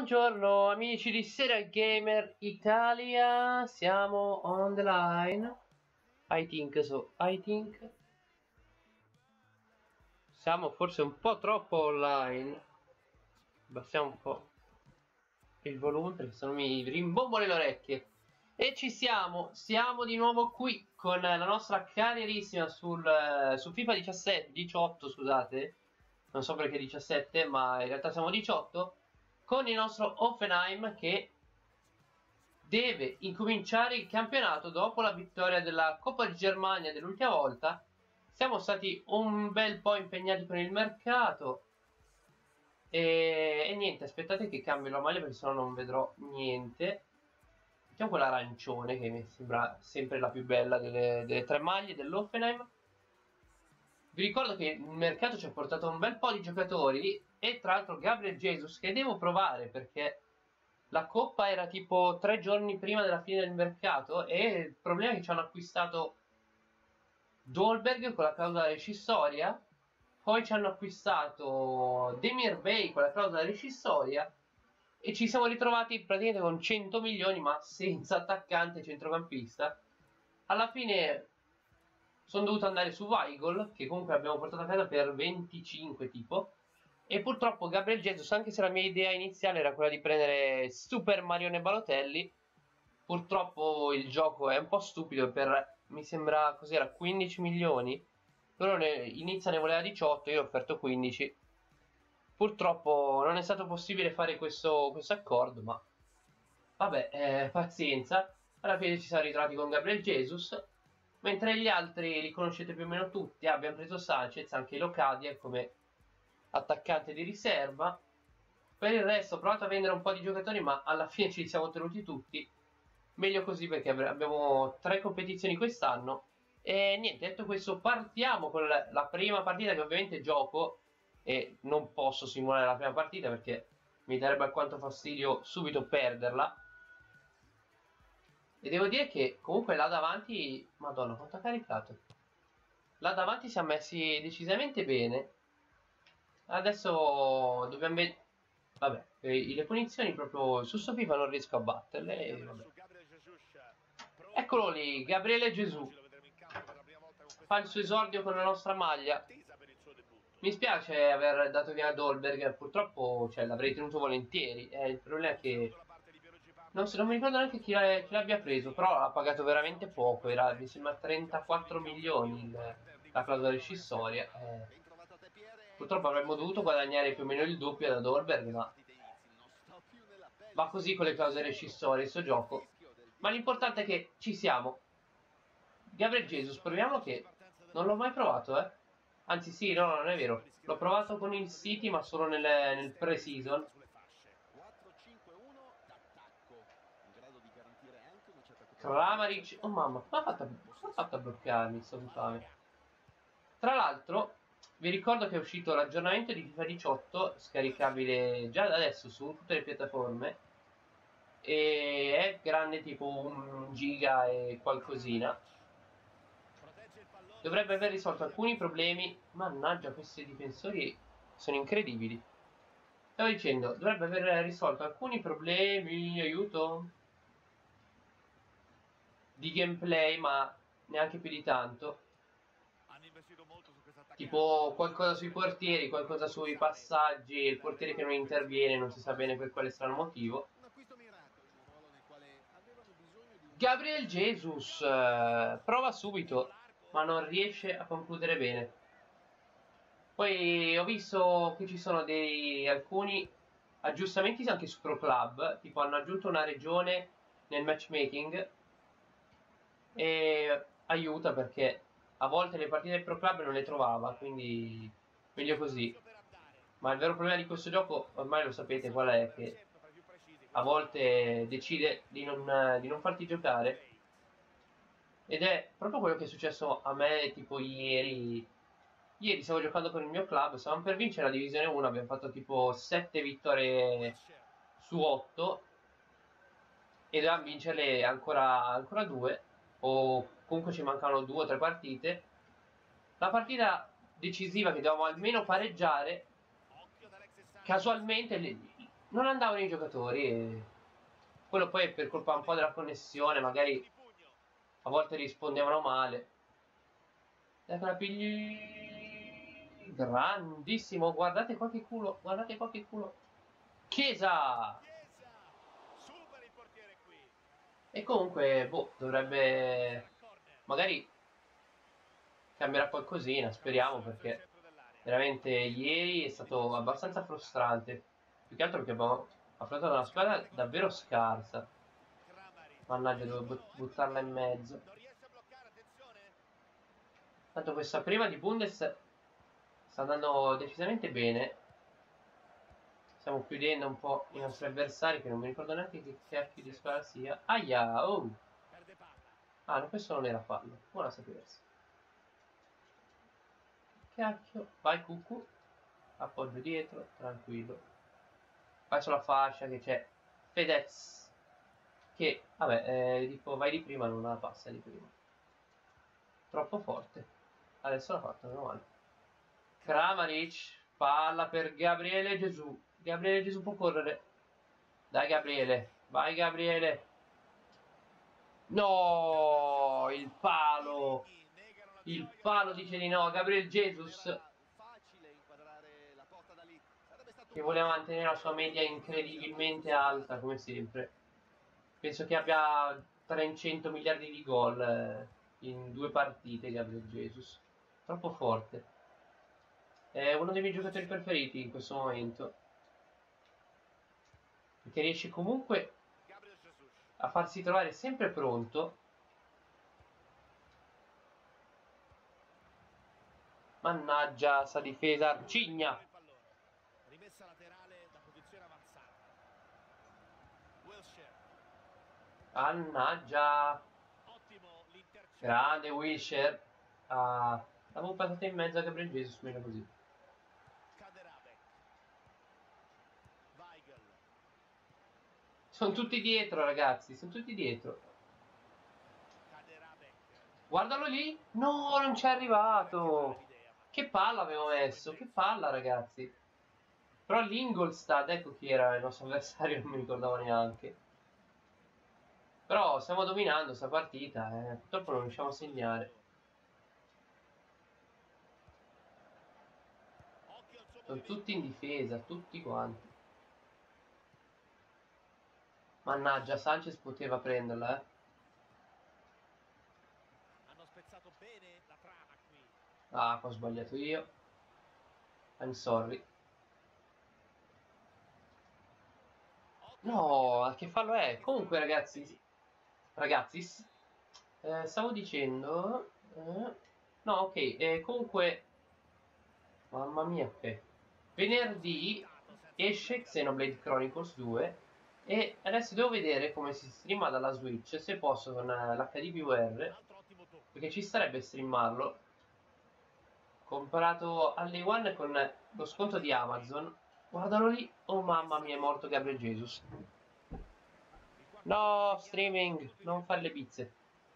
Buongiorno amici di Serial Gamer Italia, siamo on the line. I think siamo forse un po' troppo online. Abbassiamo un po' il volume perché sennò mi rimbombole le orecchie. E siamo di nuovo qui con la nostra carrierissima su FIFA 18, scusate. Non so perché 17, ma in realtà siamo 18. Con il nostro Hoffenheim che deve incominciare il campionato dopo la vittoria della Coppa di Germania dell'ultima volta. Siamo stati un bel po' impegnati con il mercato e niente, aspettate che cambio la maglia perché sennò non vedrò niente. Mettiamo quella arancione che mi sembra sempre la più bella delle tre maglie dell'Hoffenheim. Vi ricordo che il mercato ci ha portato un bel po' di giocatori e tra l'altro Gabriel Jesus che devo provare perché la coppa era tipo 3 giorni prima della fine del mercato e il problema è che ci hanno acquistato Dolberg con la clausola rescissoria, poi ci hanno acquistato Demir Bay con la clausola rescissoria e ci siamo ritrovati praticamente con 100 milioni ma senza attaccante centrocampista. Alla fine sono dovuto andare su Weigl, che comunque abbiamo portato a casa per 25 tipo, e purtroppo Gabriel Jesus, anche se la mia idea iniziale era quella di prendere Super Marione Balotelli, purtroppo il gioco è un po' stupido per, mi sembra, cos'era, 15 milioni, loro inizia ne voleva 18, io ho offerto 15, purtroppo non è stato possibile fare questo accordo, ma vabbè, pazienza, alla fine ci siamo ritrovati con Gabriel Jesus. Mentre gli altri li conoscete più o meno tutti, abbiamo preso Sanchez, anche Locadia come attaccante di riserva. Per il resto ho provato a vendere un po' di giocatori, ma alla fine ci siamo tenuti tutti. Meglio così perché abbiamo 3 competizioni quest'anno. E niente, detto questo, partiamo con la prima partita che ovviamente gioco. E non posso simulare la prima partita perché mi darebbe alquanto fastidio subito perderla. E devo dire che comunque là davanti, madonna quanto ha caricato, là davanti siamo messi decisamente bene. Adesso dobbiamo vedere, vabbè, le punizioni proprio su sto FIFA non riesco a batterle e vabbè. Eccolo lì, Gabriele Gesù fa il suo esordio con la nostra maglia. Mi spiace aver dato via Dolberg, purtroppo l'avrei tenuto volentieri, il problema è che non mi ricordo neanche chi l'abbia preso, però ha pagato veramente poco, era mi sembra 34 milioni la clausola rescissoria. Purtroppo avremmo dovuto guadagnare più o meno il doppio da Dolberg, ma va così con le clausole rescissorie sto gioco. Ma l'importante è che ci siamo. Gabriel Jesus, proviamo che non l'ho mai provato, Anzi sì, no, non è vero. L'ho provato con il City, ma solo nel pre-season. Kramaric, oh mamma, come ha fatto a bloccarmi sto infame? Tra l'altro, vi ricordo che è uscito l'aggiornamento di FIFA 18, scaricabile già da adesso su tutte le piattaforme, e è grande tipo 1 giga e qualcosina. Dovrebbe aver risolto alcuni problemi, mannaggia questi difensori sono incredibili. Stavo dicendo, dovrebbe aver risolto alcuni problemi, aiuto, di gameplay, ma neanche più di tanto. Tipo qualcosa sui portieri, qualcosa sui passaggi, il portiere che non interviene, non si sa bene per quale strano motivo. Gabriel Jesus prova subito, ma non riesce a concludere bene. Poi ho visto che ci sono alcuni aggiustamenti anche su Pro Club, tipo hanno aggiunto una regione nel matchmaking e aiuta perché a volte le partite del Pro Club non le trovava, quindi meglio così. Ma il vero problema di questo gioco, ormai lo sapete qual è, che a volte decide di non farti giocare. Ed è proprio quello che è successo a me tipo ieri. Ieri stavo giocando con il mio club, stavamo per vincere la divisione 1, abbiamo fatto tipo 7 vittorie su 8 e dovevamo vincerle ancora 2, o comunque ci mancavano 2 o 3 partite. La partita decisiva che dovevamo almeno pareggiare, casualmente non andavano i giocatori e quello poi è per colpa un po' della connessione, magari a volte rispondevano male. Ecco la pigli... Grandissimo, guardate qua che culo, guardate qua che culo. Chiesa! E comunque, boh, dovrebbe... Magari cambierà qualcosina, speriamo, perché veramente ieri è stato abbastanza frustrante. Più che altro perché abbiamo affrontato una squadra davvero scarsa. Mannaggia, devo buttarla in mezzo. Tanto questa prima di Bundes sta andando decisamente bene. Stiamo chiudendo un po' i nostri avversari, che non mi ricordo neanche che cacchio di squadra sia. Aia, oh! Ah, no, questo non era fallo. Buona sapersi. Cacchio. Vai, Cucù. Appoggio dietro, tranquillo. Vai sulla fascia che c'è Fedez. Che, vabbè, dico vai di prima, non la passa di prima. Troppo forte. Adesso l'ha fatto, meno male. Kramaric. Palla per Gabriele Gesù. Gabriele Gesù può correre. Dai Gabriele. Vai Gabriele. No, il palo. Il palo dice di no. Gabriel Jesus, che voleva mantenere la sua media incredibilmente alta, come sempre. Penso che abbia 300 miliardi di gol in 2 partite, Gabriel Jesus. Troppo forte. È uno dei miei giocatori preferiti in questo momento. Perché riesce comunque a farsi trovare sempre pronto. Mannaggia, sta difesa arcigna. Rimessa laterale da posizione avanzata. Wilshere. Mannaggia. Ottimo l'intercetto. Grande Wilshere. Ah, l'avevo passato in mezzo a Gabriel Jesus, meno così. Kaderabek. Weigl. Sono tutti dietro, ragazzi, sono tutti dietro. Kaderabek. Guardalo lì. No, non c'è arrivato. Che palla avevo messo, che palla, ragazzi. Però l'Ingolstadt, ecco chi era il nostro avversario, non mi ricordavo neanche. Però stiamo dominando sta partita, purtroppo non riusciamo a segnare. Sono tutti in difesa, tutti quanti. Mannaggia, Sanchez poteva prenderla, Hanno spezzato bene la trama qui. Ah, qua ho sbagliato io. I'm sorry. No, che fallo è? Comunque, ragazzi... Ragazzis, stavo dicendo... no, ok, comunque... Mamma mia, ok. Venerdì esce Xenoblade Chronicles 2 e adesso devo vedere come si streama dalla Switch, se posso con l'HDVR, perché ci starebbe streamarlo. Comprato alle One con lo sconto di Amazon. Guardalo lì. Oh mamma mia, è morto Gabriel Jesus. No, streaming, non fare le bizze.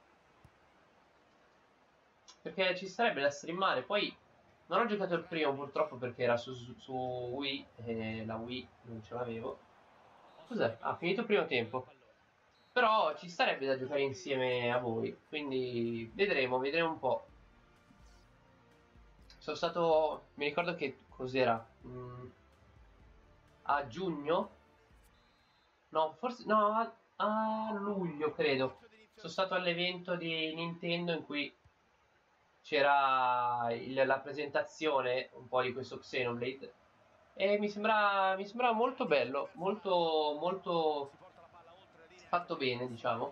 Perché ci sarebbe da streamare. Poi non ho giocato il primo purtroppo perché era su Wii e la Wii non ce l'avevo. Cos'è? Ha finito il primo tempo. Però ci sarebbe da giocare insieme a voi. Quindi vedremo un po'. Sono stato... Mi ricordo che cos'era? A giugno? No, forse... No, a luglio credo. Sono stato all'evento di Nintendo in cui c'era la presentazione un po' di questo Xenoblade e mi sembra molto bello, molto fatto bene, diciamo.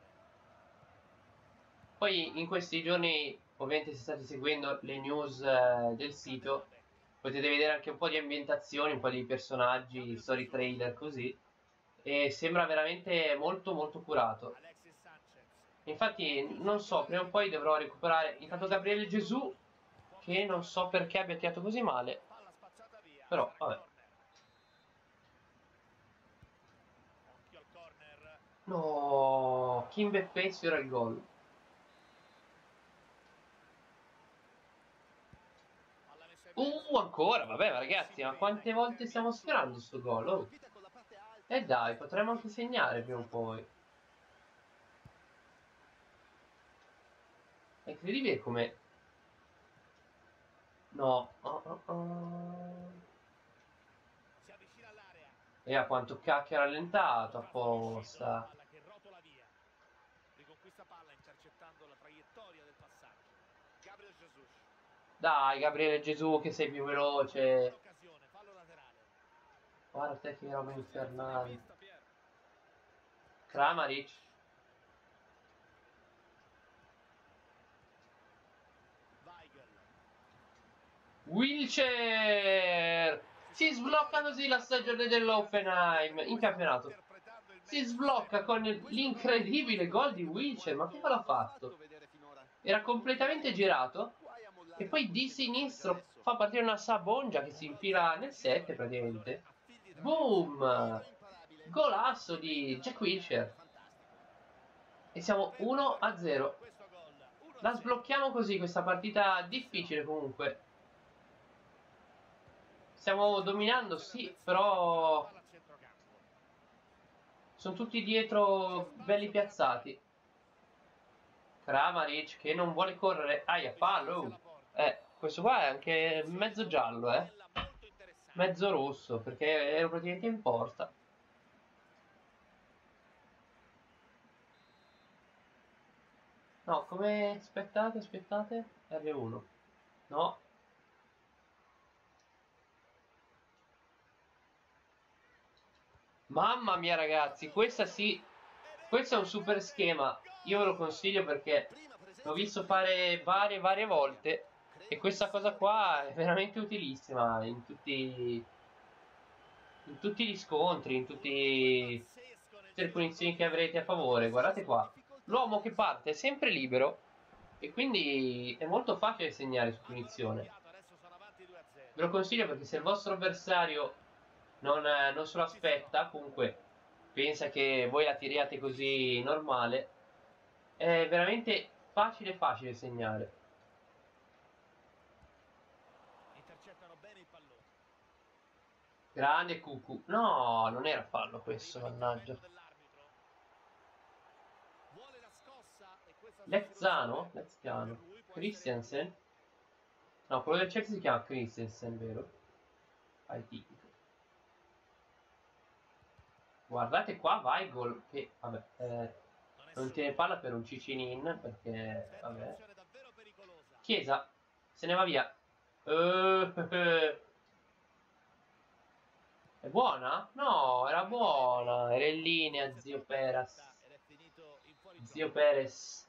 Poi in questi giorni, ovviamente se state seguendo le news del sito, potete vedere anche un po' di ambientazioni, un po' di personaggi, story trailer così, e sembra veramente molto curato. Infatti non so, prima o poi dovrò recuperare intanto Gabriele Gesù, che non so perché abbia tirato così male, però vabbè. No, Kim Beppe sfiora il gol. Ancora, vabbè, ma ragazzi, ma quante volte stiamo sfiorando sto gol? Oh. E dai, potremmo anche segnare prima o poi. È incredibile come... No. Si avvicina all'area. E a quanto cacchio ha rallentato apposta. Palla che rotola via. Riconquista palla intercettando la traiettoria del passaggio. Gabriel Jesus. Dai, Gabriele Gesù, che sei più veloce. Occasione, fallo laterale. Guarda te che roba infernale. Vista, Pier. Kramaric. Weigl. Wilshere. Si sblocca così la stagione dell'Hoffenheim in campionato. Si sblocca con l'incredibile gol di Wilshere. Ma che cosa ha fatto? Era completamente girato. E poi di sinistro fa partire una Sabongia che si infila nel 7 praticamente. Boom! Golasso di Jack Wilshere. E siamo 1-0. La sblocchiamo così questa partita difficile comunque. Stiamo dominando, sì, però sono tutti dietro belli piazzati. Kramaric che non vuole correre. Aia, fallo. Questo qua è anche mezzo giallo, mezzo rosso, perché ero praticamente in porta. No, come... aspettate. R1. No. Mamma mia ragazzi, questa sì. Questo è un super schema. Io ve lo consiglio perché l'ho visto fare varie volte. E questa cosa qua è veramente utilissima in tutti gli scontri, in tutte le punizioni che avrete a favore. Guardate qua. L'uomo che parte è sempre libero. E quindi è molto facile segnare su punizione. Ve lo consiglio perché se il vostro avversario non se lo aspetta, comunque pensa che voi la tiriate così normale, è veramente facile segnare. Intercettano bene il pallone. Grande Cucu. No, non era fallo questo, mannaggia. Lezzano? Christensen? No, quello del Chelsea si chiama Christensen, vero? Fai tipico. Guardate qua Weigl che, vabbè, non tiene palla per un cicinin perché, vabbè. Chiesa, se ne va via. È buona? No, era buona. Era in linea, zio Perez. Zio Perez.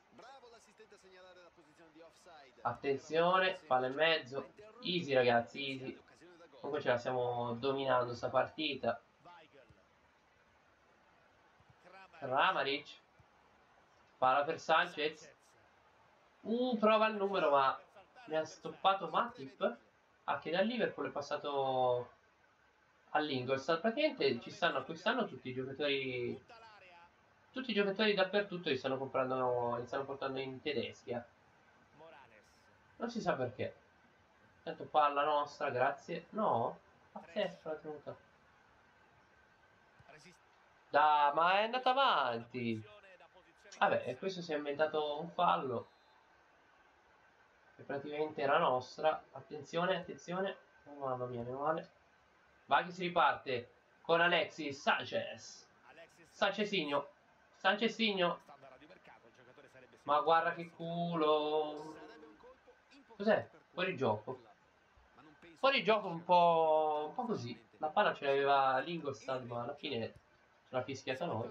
Attenzione, palla in mezzo. Easy ragazzi, easy. Comunque ce la stiamo dominando sta partita. Kramaric. Palla per Sanchez. Prova il numero ma mi ha stoppato Matip. Che dal Liverpool è passato all'Ingolstadt. Praticamente ci stanno acquistando tutti i giocatori. Tutti i giocatori dappertutto li stanno comprando, li stanno portando in Tedeschia. Non si sa perché. Tanto palla nostra, grazie. No? Pazzesco la tenuta. Ma è andata avanti. Vabbè, questo si è inventato un fallo. Che praticamente era nostra. Attenzione. Oh, mamma mia, meno male. Va che si riparte con Alexis Sanchez. Sanchezinho. Ma guarda che culo. Cos'è? Fuori gioco. Fuori gioco un po' così. La palla ce l'aveva l'Ingolstadt, ma alla fine ce l'ha fischiata noi.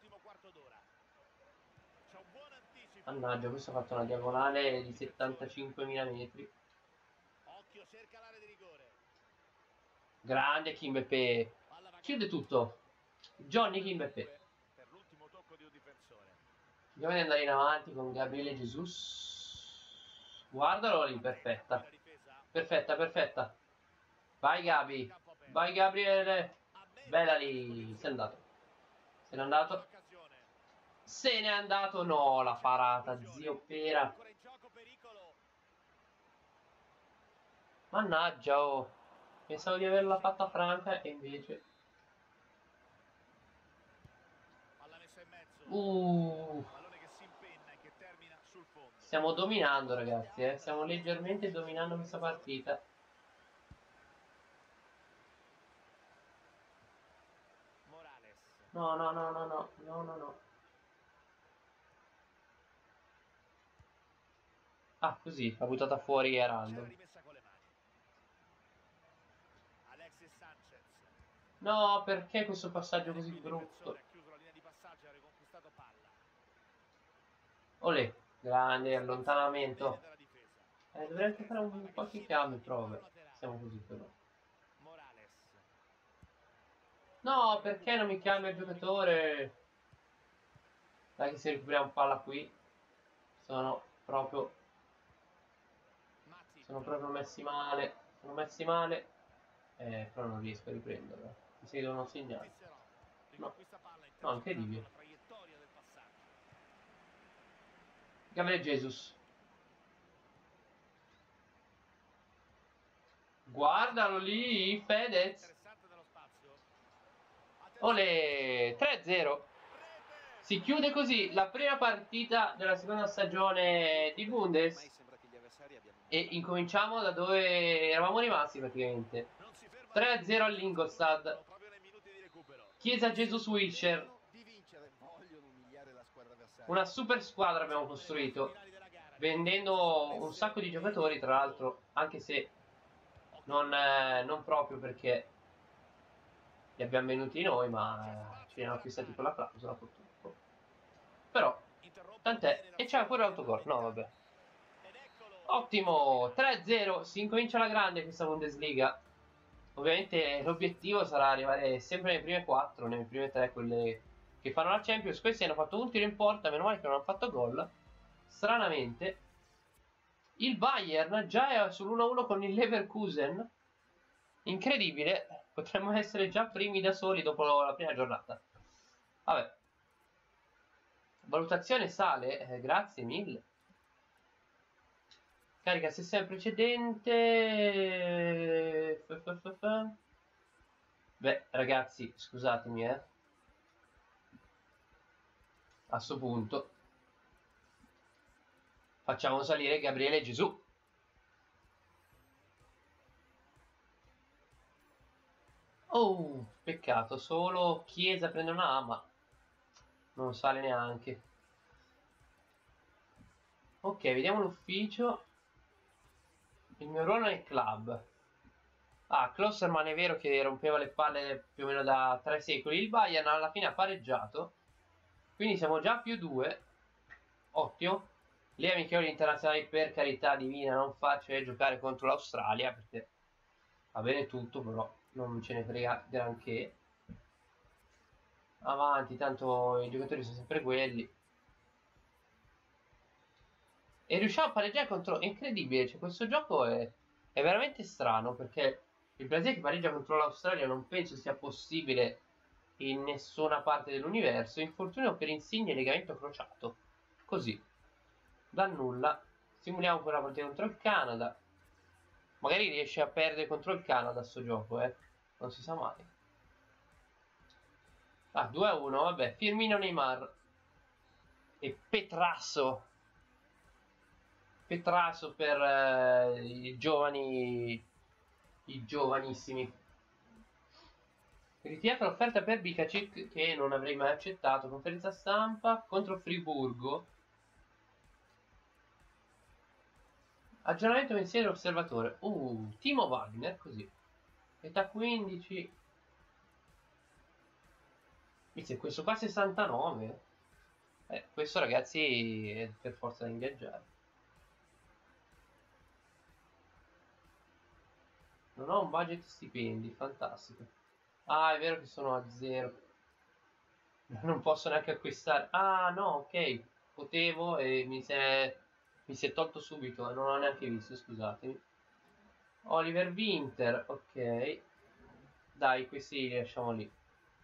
Mannaggia, questo ha fatto una diagonale di 75.000 metri. Grande Kimpembe. Chiude tutto. Johnny Kimpembe. Dobbiamo andare in avanti con Gabriele Jesus. Guardalo lì, perfetta. Perfetta. Vai Gabi. Vai Gabriele. Bella lì. Se n'è andato. No, la parata, zio Pera. Mannaggia, oh. Pensavo di averla fatta franca e invece... messa in mezzo. Pallone che si impenna e che termina sul fondo. Stiamo dominando, ragazzi, stiamo leggermente dominando questa partita. Morales. No, no, no, no, no, no, no, no. Ah, così, l'ha buttata fuori a C'è la random. rimessa con le mani. Alexis Sanchez. No, perché questo passaggio così brutto? Ha chiuso la linea di passaggio e ha riconquistato palla. Olè, grande allontanamento. Dalla difesa. Dovrei anche fare un po' di cambio, prove. Siamo così però. Morales. No, perché non mi chiama il giocatore? Dai che se recuperiamo palla qui. Sono proprio messi male. Sono messi male. Però non riesco a riprenderla. Mi si devono segnare. No. No, incredibile. Gabriel Jesus. Guardalo lì, Fedez. Olè, 3-0. Si chiude così la prima partita della seconda stagione di Bundes e incominciamo da dove eravamo rimasti praticamente. 3-0 all'Ingolstadt. Chiesa Jesus Wilshere. Una super squadra abbiamo costruito, vendendo un sacco di giocatori, tra l'altro, anche se non proprio perché li abbiamo venuti noi, ma ce li hanno acquistati con la clausola purtroppo. Però, tant'è. E c'è pure l'autogol. No, vabbè. Ottimo, 3-0. Si incomincia alla grande questa Bundesliga. Ovviamente l'obiettivo sarà arrivare sempre nelle prime 4, nelle prime 3, quelle che fanno la Champions. Questi hanno fatto un tiro in porta, meno male che non hanno fatto gol. Stranamente. Il Bayern già è sull'1-1 con il Leverkusen. Incredibile. Potremmo essere già primi da soli dopo la prima giornata. Vabbè. Valutazione sale, grazie mille. Carica sessione precedente. Beh, ragazzi, scusatemi, a sto punto facciamo salire Gabriele Gesù. Oh, peccato, solo Chiesa prende una A, ma non sale neanche. Ok, vediamo l'ufficio. Il mio ruolo nel club. Ah, Klosterman è vero che rompeva le palle più o meno da 3 secoli. Il Bayern alla fine ha pareggiato. Quindi siamo già più 2. Ottimo. Le amichevoli internazionali, per carità divina, non facile giocare contro l'Australia, perché va bene tutto, però non ce ne frega granché. Avanti, tanto i giocatori sono sempre quelli. E riusciamo a pareggiare contro... È incredibile, cioè questo gioco è veramente strano, perché il Brasile che pareggia contro l'Australia non penso sia possibile in nessuna parte dell'universo. Infortunio per Insigne e legamento crociato. Così. Da nulla. Simuliamo quella partita contro il Canada. Magari riesce a perdere contro il Canada sto gioco, non si sa mai. Ah, 2-1, vabbè. Firmino, Neymar e Petrasso per i giovanissimi. Ritirata l'offerta per Bikacic, che non avrei mai accettato. Conferenza stampa contro Friburgo. Aggiornamento mensile dell'osservatore. Timo Wagner, così. Età 15. Inizia questo qua 69. Questo ragazzi è per forza da ingaggiare. Non ho un budget stipendi, fantastico. Ah, è vero che sono a 0. Non posso neanche acquistare. Ah, no, ok. Potevo e mi si è tolto subito. Non l'ho neanche visto, scusatemi. Oliver Winter, ok. Dai, questi li lasciamo lì.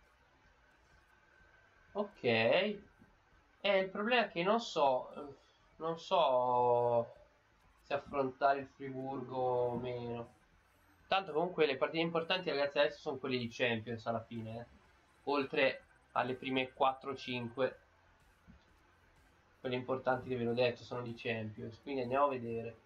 Ok. Il problema è che non so se affrontare il Friburgo o meno. Tanto comunque le partite importanti, ragazzi, adesso sono quelle di Champions alla fine, oltre alle prime 4-5. Quelle importanti, ve l'ho detto, sono di Champions, quindi andiamo a vedere.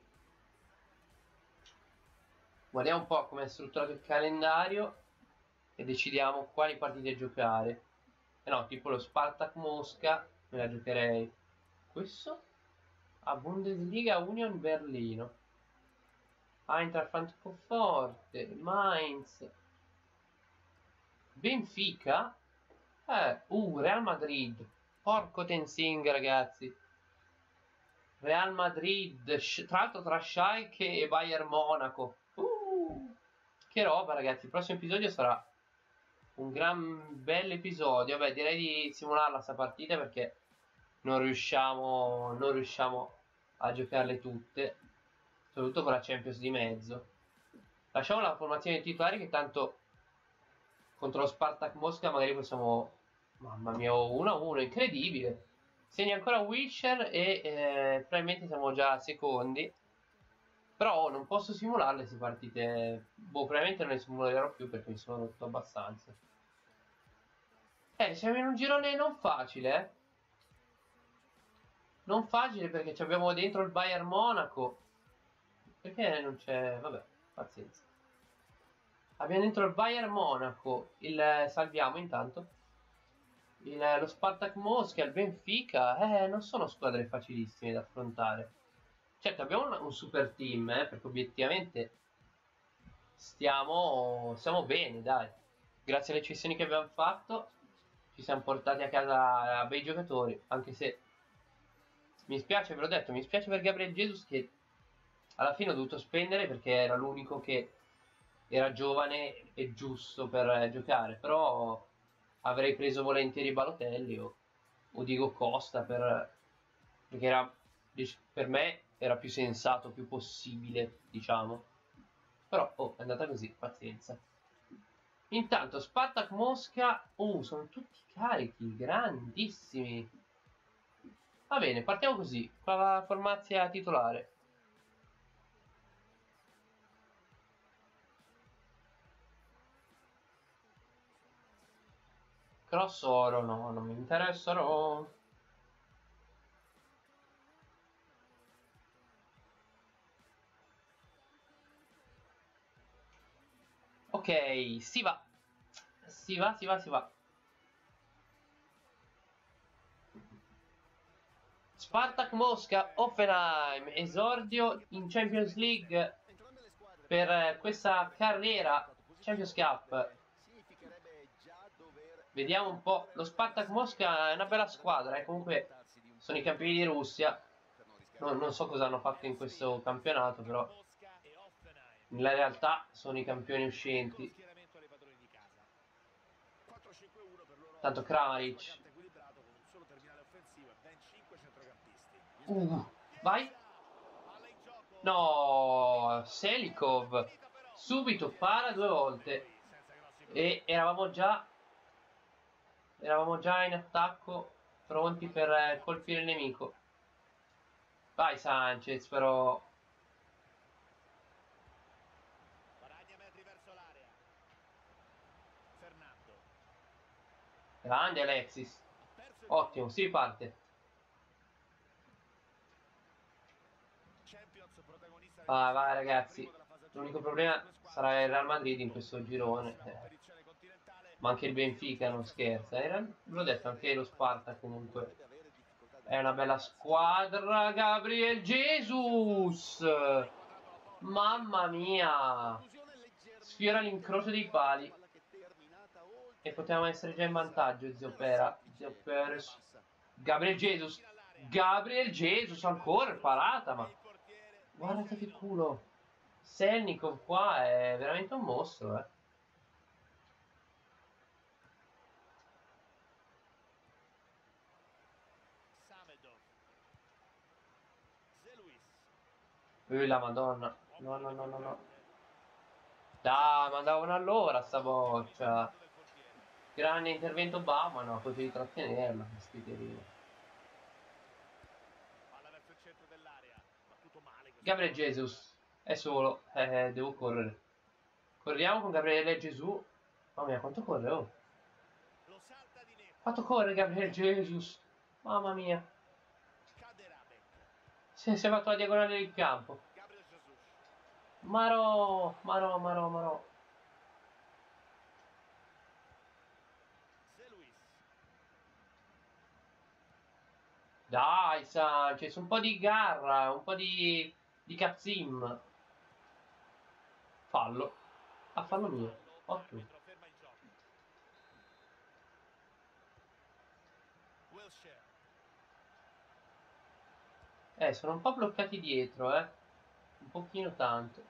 Guardiamo un po' come è strutturato il calendario e decidiamo quali partite giocare. No, tipo lo Spartak Mosca me la giocherei. Questo? A Bundesliga Union Berlino, Eintracht Francoforte, Mainz, Benfica, Real Madrid. Porco Tenzing, ragazzi. Real Madrid, tra l'altro tra Schalke e Bayern Monaco. Che roba, ragazzi. Il prossimo episodio sarà un gran bel episodio. Vabbè, direi di simularla sta partita perché non riusciamo a giocarle tutte, soprattutto con la Champions di mezzo. Lasciamo la formazione titolari che tanto contro lo Spartak Mosca magari possiamo... Mamma mia, 1-1, incredibile. Segna ancora Wilshere e probabilmente siamo già secondi. Però non posso simularle queste partite. Boh, probabilmente non le simulerò più perché mi sono rotto abbastanza. Siamo in un girone non facile, eh. Non facile perché abbiamo dentro il Bayern Monaco. Perché non c'è... Vabbè, pazienza. Abbiamo dentro il Bayern Monaco. Salviamo intanto. Lo Spartak Mosca, il Benfica. Non sono squadre facilissime da affrontare. Certo, abbiamo un super team, perché obiettivamente stiamo bene, dai. Grazie alle cessioni che abbiamo fatto ci siamo portati a casa bei giocatori, anche se mi spiace, ve l'ho detto, mi spiace per Gabriel Jesus che alla fine ho dovuto spendere perché era l'unico che era giovane e giusto per giocare, però avrei preso volentieri Balotelli o Diego Costa perché era, per me era più sensato, più possibile, diciamo. Però è andata così, pazienza. Intanto Spartak Mosca, sono tutti carichi, grandissimi. Va bene, partiamo così, con la formazia titolare. Cross oro, no, non mi interessano. Ok, si va. Si va, si va, si va. Spartak Mosca, Hoffenheim, esordio in Champions League per questa carriera Champions Cup. Vediamo un po'. Lo Spartak Mosca è una bella squadra, comunque sono i campioni di Russia. Non so cosa hanno fatto in questo campionato, però nella realtà sono i campioni uscenti. Tanto Kramaric. Vai. No, Selikov. Subito para 2 volte. E eravamo già in attacco, pronti per colpire il nemico. Vai Sanchez, però. Grande Alexis. Ottimo, si riparte. Vai ragazzi. L'unico problema sarà il Real Madrid in questo girone. Ma anche il Benfica non scherza. L'ho detto, anche lo Sparta comunque. È una bella squadra. Gabriel Jesus. Mamma mia. Sfiora l'incrocio dei pali. E potevamo essere già in vantaggio, zio Pera. Zio Peres. Gabriel Jesus. Gabriel Jesus ancora parata, ma guardate che culo. Selnikov qua è veramente un mostro, eh. La madonna. No. Dai, mandavano all'ora sta boccia. Grande intervento Bama, no, potevi trattenerla, schiferia. Gabriele Jesus è solo, devo correre. Corriamo con Gabriele Gesù. Mamma mia, quanto corre, oh. Fatto correre Gabriel Jesus. Mamma mia. Si è fatto la diagonale del campo. Marò. Dai, Sanchez, un po' di garra, un po' di cazzim. Fallo. Ah, fallo mio. Ottimo. Sono un po' bloccati dietro, un pochino tanto.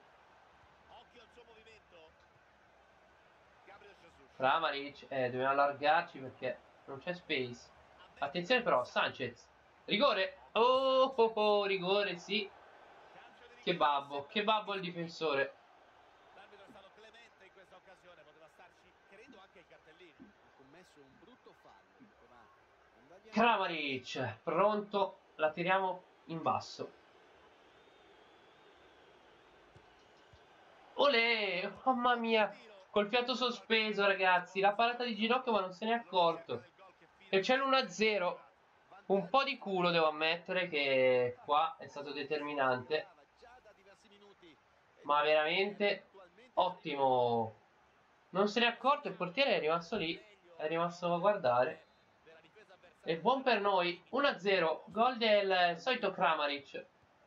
Kramaric, dobbiamo allargarci perché non c'è space. Attenzione però, Sanchez. Rigore. Oh, rigore, sì. Che babbo il difensore. L'arbitro è stato clemente in questa occasione, poteva starci, credo, anche il cartellino. Ha commesso un brutto fallo, poteva andargli a... Kramaric, pronto, la tiriamo in basso. Olè, mamma mia, col fiato sospeso ragazzi, la parata di ginocchio ma non se ne è accorto. E c'è l'1-0, un po' di culo devo ammettere che qua è stato determinante. Ma veramente ottimo. Non se ne è accorto, il portiere è rimasto lì, è rimasto a guardare. E buon per noi, 1-0, gol del solito Kramaric.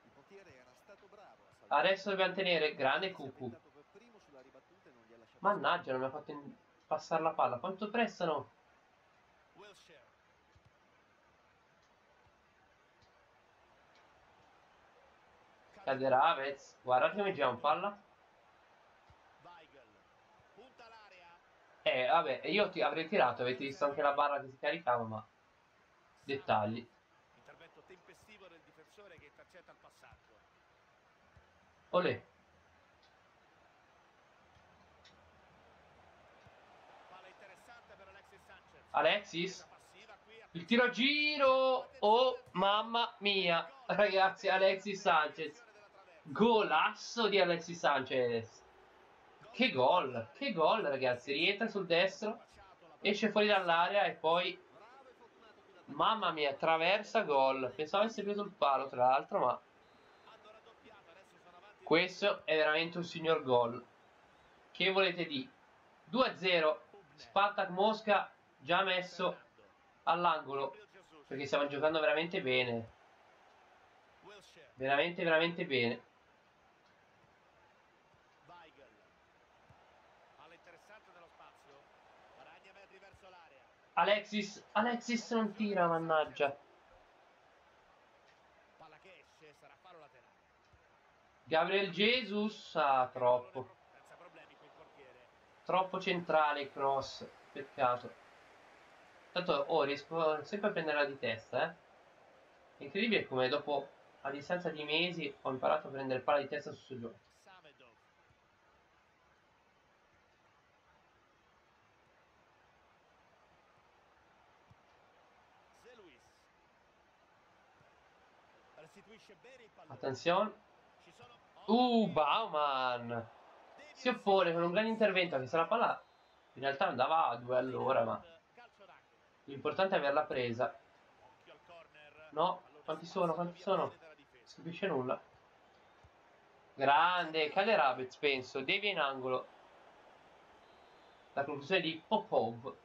Adesso dobbiamo tenere, grande Cucu. Mannaggia, non mi ha fatto passare la palla. Quanto prestano? Kaderavez, guardate come gira un palla. Vabbè, io ti avrei tirato, avete visto anche la barra che si caricava, ma dettagli. Intervento tempestivo del difensore che intercetta il passaggio. Olè. Palla interessante per Alexis Sanchez. Alexis. Il tiro a giro. Oh, mamma mia. Ragazzi, Alexis Sanchez. Golasso di Alexis Sanchez. Che gol ragazzi. Rientra sul destro. Esce fuori dall'area e poi... Mamma mia, traversa gol. Pensavo avesse preso il palo tra l'altro, ma... Questo è veramente un signor gol. Che volete dire? 2-0. Spartak Mosca già messo all'angolo. Perché stiamo giocando veramente bene. Veramente bene. Alexis non tira, mannaggia. Gabriel Jesus, troppo. Troppo centrale il cross, peccato. Tanto riesco sempre a prenderla di testa, È incredibile come dopo, a distanza di mesi, ho imparato a prendere palla di testa su sto gioco. Attenzione. Bauman si oppone con un grande intervento, anche se la palla in realtà andava a 2 all'ora, ma l'importante è averla presa. No, quanti sono? Non si capisce nulla. Grande, Kaderabez penso, devia in angolo. La conclusione di Popov.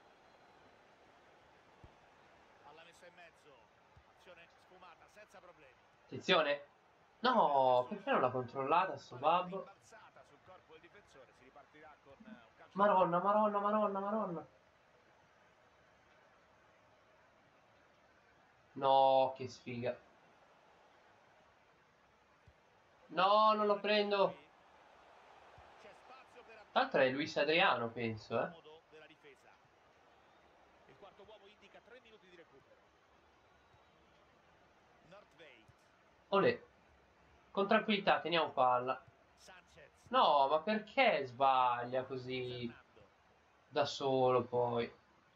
Attenzione. No, perché non l'ha controllata sto babbo? Maronna. No, che sfiga. No, non lo prendo. Tra l'altro è Luis Adriano, penso, Il quarto uomo indica 3 minuti di recupero. Olè. Con tranquillità, teniamo palla. No, ma perché sbaglia così? Da solo poi.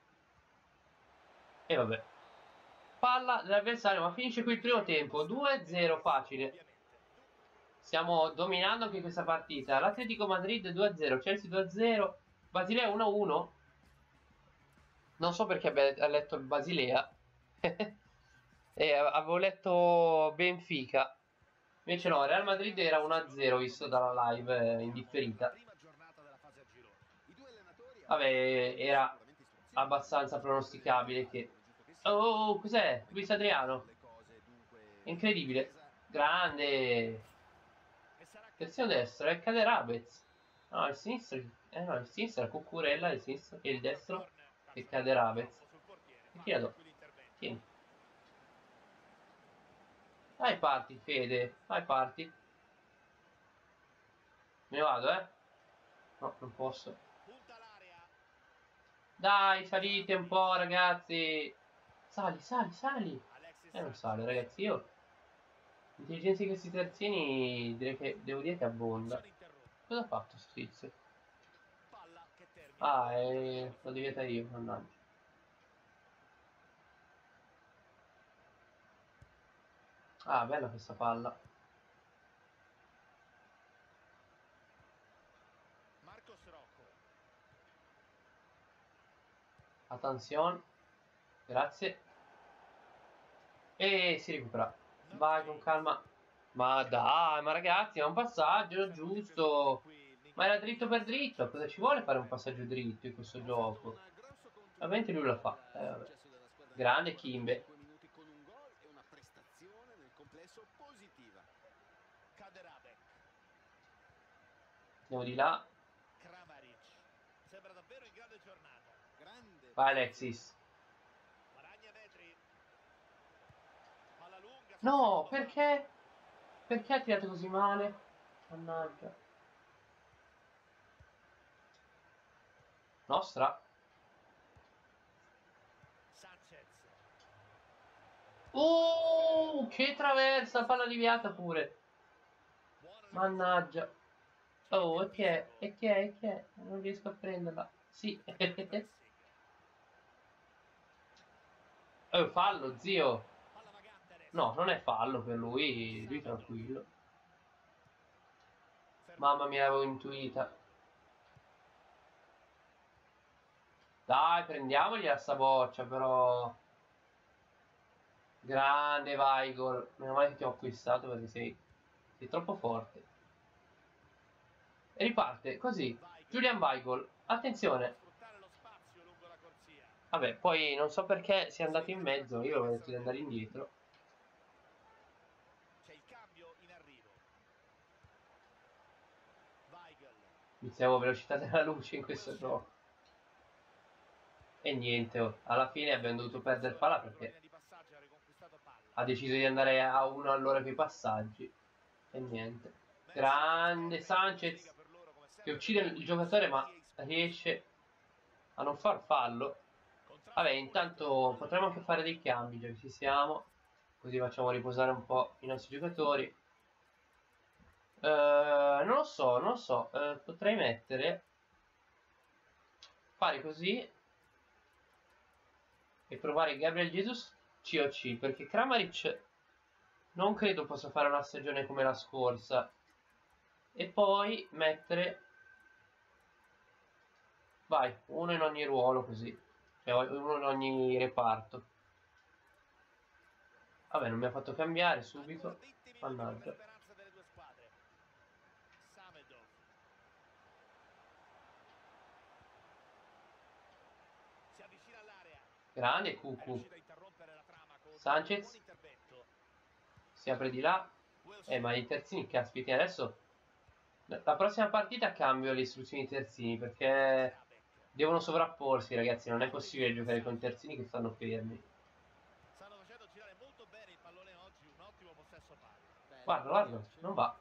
E vabbè. Palla dell'avversario, ma finisce qui il primo tempo. 2-0 facile. Stiamo dominando anche questa partita. L'Atletico Madrid 2-0, Chelsea 2-0, Basilea 1-1. Non so perché abbia letto il Basilea. E avevo letto Benfica. Invece no, Real Madrid era 1-0 visto dalla live indifferita. Vabbè, era abbastanza pronosticabile che... Oh, cos'è? Luis Adriano. Incredibile. Grande. Terzino destro, è Caderabez. No, il sinistro... no, il sinistro è Cucurella, il sinistro e il destro è Caderabez. E chi la do? Tieni. Vai parti, Fede. Vai parti. Me ne vado, eh? No, non posso. Dai, salite un po', ragazzi. Sali, sali, sali. Non sale, ragazzi. Io... L'intelligenza di questi terzini direi che... Devo dire che abbonda. Cosa ha fatto sto tizio? Ah, l'ho deviata io, mannaggia. Ah, bella questa palla. Attenzione. Grazie. E si recupera. Vai con calma. Ma dai, ma ragazzi, è un passaggio giusto. Ma era dritto per dritto. Cosa ci vuole fare un passaggio dritto in questo gioco? Ovviamente lui lo fa. Vabbè. Grande Kimbe. Andiamo di là. Vai Alexis. No, perché? Perché ha tirato così male? Mannaggia. Nostra. Che traversa, palla deviata pure. Mannaggia. Oh, e che è? E che è? E che è? Non riesco a prenderla. Sì. Oh, fallo, zio. No, non è fallo per lui. Lui tranquillo. Mamma mia, l'avevo intuita. Dai, prendiamogli a sta boccia, però. Grande Weigl. Meno male che ti ho acquistato perché sei troppo forte. E riparte, così. Julian Weigl. Attenzione. Vabbè, poi non so perché sia andato in mezzo. Io avevo detto di andare indietro. Iniziamo velocità della luce in questo gioco. E niente, oh. Alla fine abbiamo dovuto perdere palla perché ha deciso di andare a 1 all'ora con i passaggi. E niente. Grande Sanchez che uccide il giocatore ma riesce a non far fallo. Vabbè, intanto potremmo anche fare dei cambi, già che ci siamo. Così facciamo riposare un po' i nostri giocatori. Non lo so, non lo so. Potrei fare così e provare Gabriel Jesus COC, perché Kramaric non credo possa fare una stagione come la scorsa. E poi mettere... Vai, uno in ogni ruolo così. Cioè uno in ogni reparto. Vabbè, non mi ha fatto cambiare subito. Mannaggia. Grande Cucu. Sanchez. Si apre di là. Ma i terzini, caspita, adesso... La prossima partita cambio le istruzioni dei terzini perché devono sovrapporsi, ragazzi. Non è possibile giocare con terzini che stanno fermi. Guarda, guarda, non va.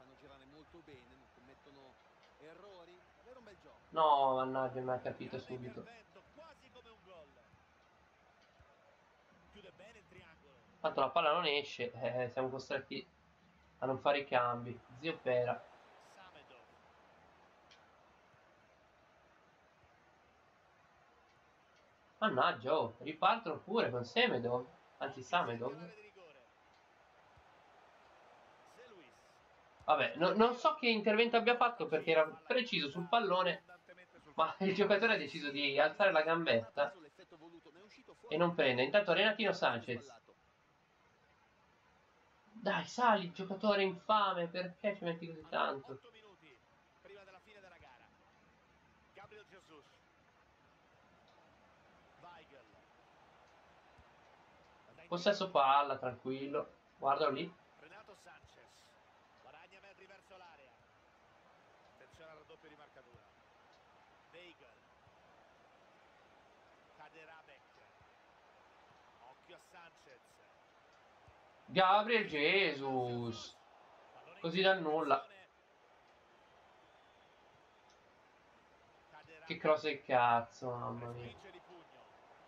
No, mannaggia, mi ha capito subito. Tanto la palla non esce, siamo costretti a non fare i cambi. Zio Pera. Mannaggia, oh, ripartono pure con Semedov. Anzi, Samedov. Vabbè, non so che intervento abbia fatto perché era preciso sul pallone, ma il giocatore ha deciso di alzare la gambetta e non prende. Intanto Renatino Sanchez. Dai, sali, giocatore infame, perché ci metti così tanto? 8 minuti prima della fine della gara. Gabriel Jesus. Weigl. Possesso palla, tranquillo. Guardalo lì. Renato Sanchez. Guadagna metri verso l'area. Attenzione al raddoppio di marcatura. Weigl. Kaderabek. Occhio a Sanchez. Gabriel Jesus. Pallone Così dal nulla. Kaderabek. Che cross del cazzo, mamma mia. Respinge di pugno.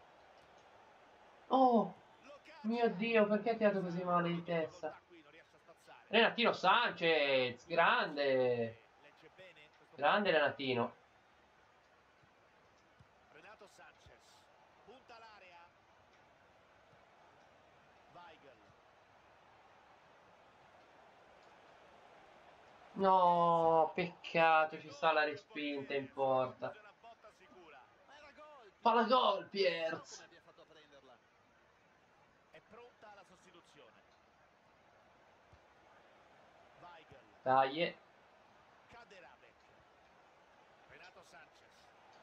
Oh, Lo caccia. mio Dio, perché ti ha dato così male di testa? Qui non riesce a spazzare. Renatino Sanchez, grande. Legge bene questo Grande Renatino. Renato Sanchez. Punta l'area. Weigl. No, peccato, ci sta la respinta in porta. Una botta sicura. Ma era gol! Palla gol, Non Pierz. so come abbia fatto a prenderla. È pronta la sostituzione. Weigl. Dai. Kaderabek. Renato Sanchez.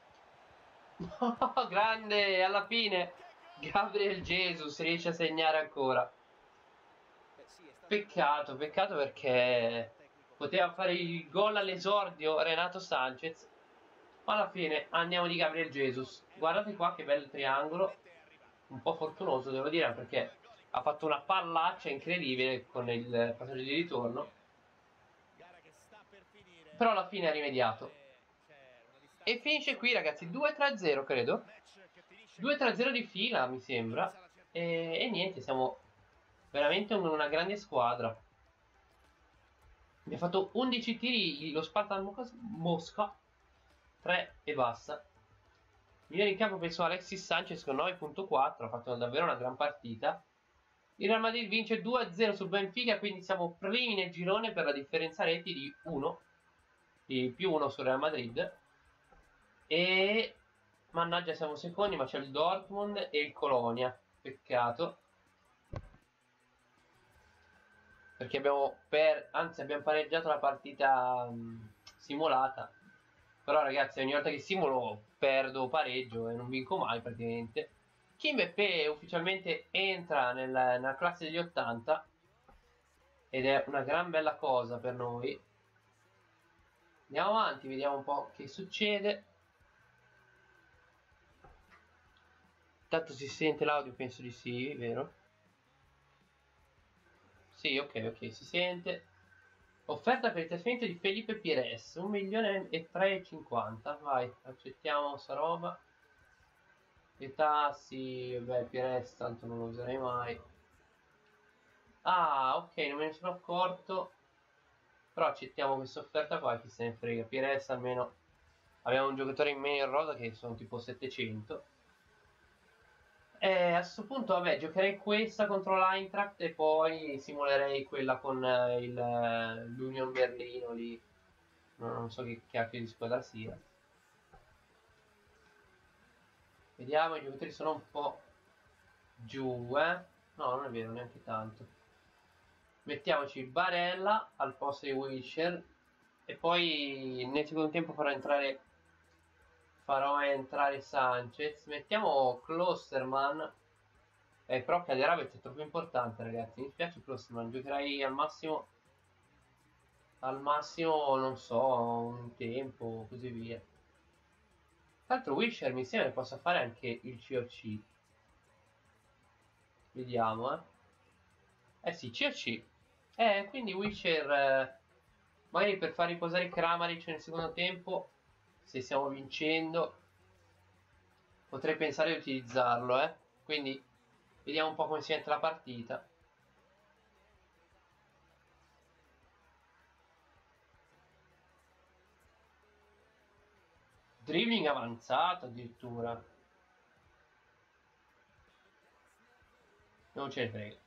Grande, alla fine. Gabriel Jesus riesce a segnare ancora. Beh, sì, è stato Peccato perché poteva fare il gol all'esordio Renato Sanchez. Ma alla fine andiamo di Gabriel Jesus. Guardate qua che bel triangolo. Un po' fortunoso devo dire, perché ha fatto una pallaccia incredibile con il passaggio di ritorno. Gara che sta per finire. Però alla fine ha rimediato. C'è una distanza E finisce qui, ragazzi, 2-3-0 credo. match che finisce 2-3-0 di fila mi sembra. E niente, siamo veramente una grande squadra. Abbiamo fatto 11 tiri lo Spartan Mosca, 3 e basta. Migliore in campo penso Alexis Sanchez con 9.4, ha fatto davvero una gran partita. Il Real Madrid vince 2-0 sul Benfica, quindi siamo primi nel girone per la differenza reti di 1, di più 1 sul Real Madrid. E mannaggia siamo secondi, ma c'è il Dortmund e il Colonia, peccato. Perché abbiamo pareggiato la partita simulata. Però ragazzi, ogni volta che simulo perdo o pareggio e non vinco mai praticamente. Kimpembe ufficialmente entra nella classe degli 80 ed è una gran bella cosa per noi. Andiamo avanti, vediamo un po' che succede. Intanto si sente l'audio, penso di sì, vero? Sì, ok, si sente. Offerta per il trasferimento di Felipe Pires, 1.350.000. Vai, accettiamo sta roba. Età, sì, beh, Pires tanto non lo userei mai. Ah, ok, non me ne sono accorto. Però accettiamo questa offerta qua, chi se ne frega. Pires almeno abbiamo un giocatore in meno in rosa che sono tipo 700. A questo punto, vabbè, giocherei questa contro l'Eintracht e poi simulerei quella con l'Union Berlino lì. Non so che cacchio di squadra sia. Vediamo, i giocatori sono un po' giù, eh. No, non è vero, neanche tanto. Mettiamoci Barella al posto di Wilshere e poi nel secondo tempo farò entrare Sanchez. Mettiamo Klosterman. Però Kaderabek è troppo importante, ragazzi. Mi spiace Klosterman. Giocherai al massimo, non so, un tempo, così via. Tra l'altro Wilshere mi sembra che possa fare anche il COC. Vediamo, eh. Eh sì, COC. Quindi Wilshere, magari per far riposare Kramaric nel secondo tempo, se stiamo vincendo, potrei pensare di utilizzarlo, eh. Quindi vediamo un po' come si entra la partita. Dribbling avanzato addirittura. Non ce ne frega.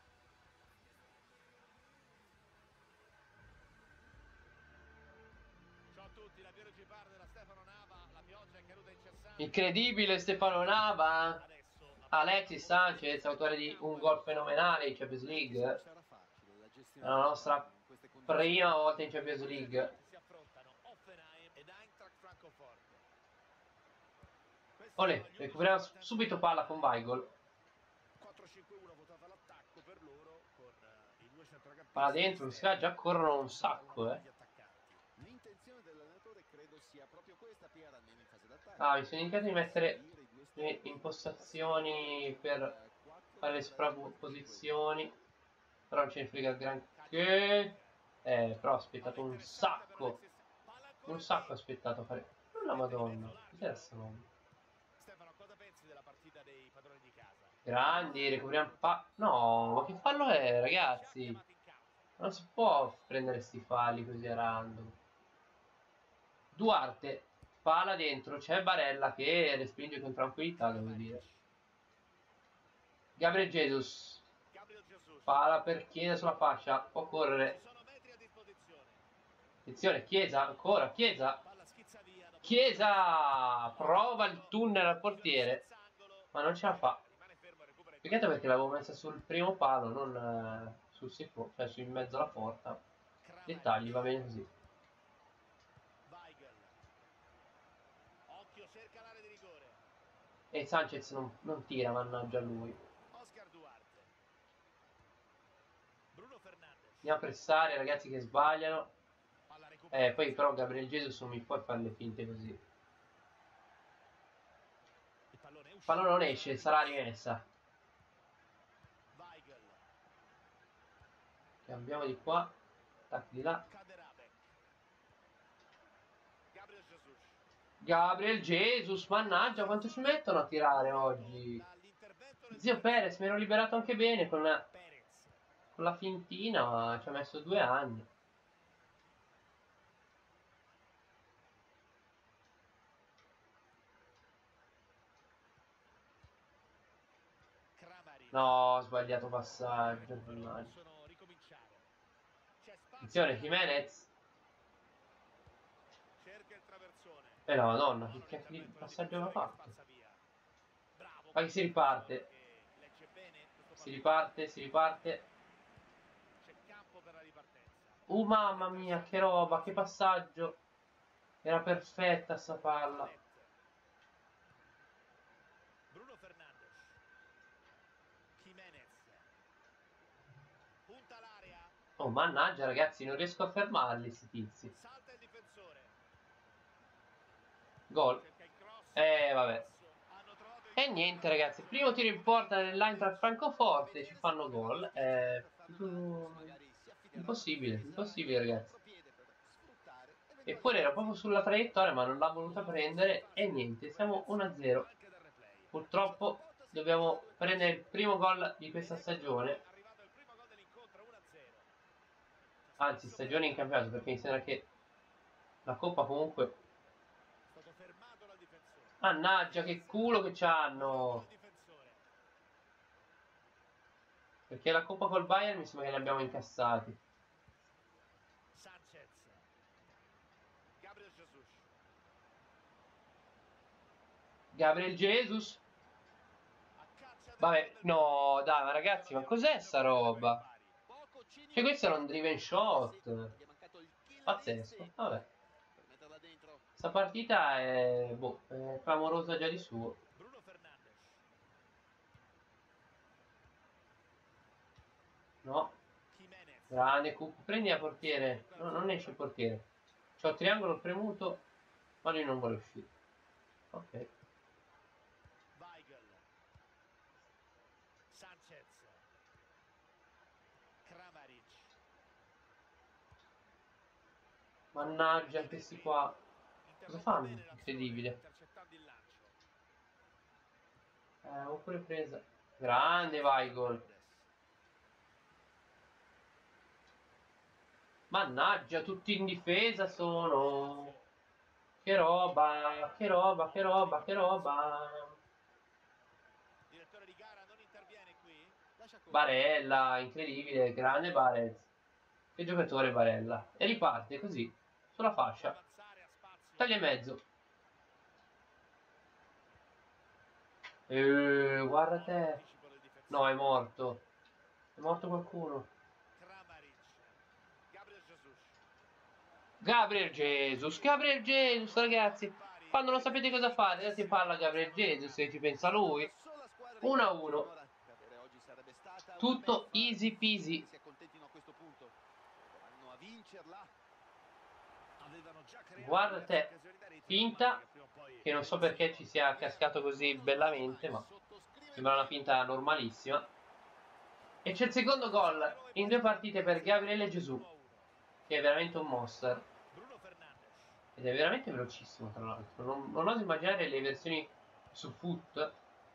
Ciao a tutti, la Piero Gipar della Stefano Nava, la pioggia è caduta incessante. Incredibile Stefano Nava. Adesso Alexis Sanchez, autore di un gol fenomenale in Champions League. Sarà facile la gestione È la nostra in queste condizioni. prima volta in Champions League. Si affrontano Hoffenheim ed Eintracht Francoforte. Olè, recuperiamo subito palla con Weigl. 4-5-1 votato all'attacco per loro con i due centrocampisti. Palla dentro, si già corrono un sacco, Gli attaccanti. L'intenzione dell'allenatore credo sia proprio questa, Pier, almeno in fase d'attacco. Ah, mi sono indicato di mettere le impostazioni per fare le sovrapposizioni, però non ce ne frega granché. Però ho aspettato un sacco ho aspettato a fare. La madonna, cos'era sta roba? Stefano, cosa pensi della partita dei padroni di casa? Grandi, recuperiamo no, ma che fallo è, ragazzi? Non si può prendere sti falli così a random. Duarte, palla dentro, c'è Barella che respinge con tranquillità, devo dire. Gabriel Jesus, palla per Chiesa sulla fascia, può correre. Attenzione, Chiesa, ancora, Chiesa. Chiesa prova il tunnel al portiere, ma non ce la fa. Peccato perché l'avevo messa sul primo palo, non sul secondo, cioè in mezzo alla porta. Dettagli, va bene così. E Sanchez non tira, mannaggia lui. Andiamo a pressare, ragazzi che sbagliano. Poi però Gabriel Jesus non mi puoi fare le finte così. Il pallone non esce, sarà rimessa. Cambiamo di qua. Tac di là. Gabriel Jesus, mannaggia quanto ci mettono a tirare oggi. Zio Perez, mi ero liberato anche bene con la fintina, ma ci ha messo 2 anni. No, ho sbagliato passaggio. Attenzione, Jimenez. La madonna, che passaggio l'ha fatto? Ma che si riparte. Si riparte. Mamma mia, che roba, che passaggio. Era perfetta sta palla. Oh, mannaggia ragazzi, non riesco a fermarli sti tizi. Gol. Vabbè. E niente ragazzi, primo tiro in porta dell'Eintracht Francoforte, ci fanno gol. Impossibile ragazzi. Eppure era proprio sulla traiettoria ma non l'ha voluta prendere e niente, siamo 1-0. Purtroppo dobbiamo prendere il primo gol di questa stagione. Anzi, stagione in campionato, perché mi sembra che la Coppa comunque... Mannaggia, che culo che c'hanno! Perché la Coppa col Bayern mi sembra che li abbiamo incassati. Gabriel Jesus. Vabbè, no, dai, ma ragazzi, ma cos'è sta roba? Cioè, questo era un driven shot. Pazzesco, vabbè. Sta partita è, è clamorosa già di suo. No. Grande Cook. Prendi a portiere. No, non esce il portiere. C'ho il triangolo premuto, ma lui non vuole uscire. Ok. Mannaggia, questi qua. Cosa fanno? Incredibile. Ho pure presa. Grande Weigl. Mannaggia, tutti in difesa sono. Che roba, che roba, che roba, che roba. Barella, incredibile, grande Barella. Che giocatore Barella. E riparte così, sulla fascia. Taglia e mezzo. Guarda te. No, è morto. È morto qualcuno. Gabriel Jesus, ragazzi. Quando non sapete cosa fare, date palla a Gabriel Jesus e ci pensa lui. 1-1. Tutto easy peasy. Guarda te. Finta. Che non so perché ci sia cascato così bellamente, ma sembra una finta normalissima. E c'è il secondo gol in 2 partite per Gabriele Gesù, che è veramente un monster. Ed è veramente velocissimo, tra l'altro. Non oso immaginare le versioni su foot,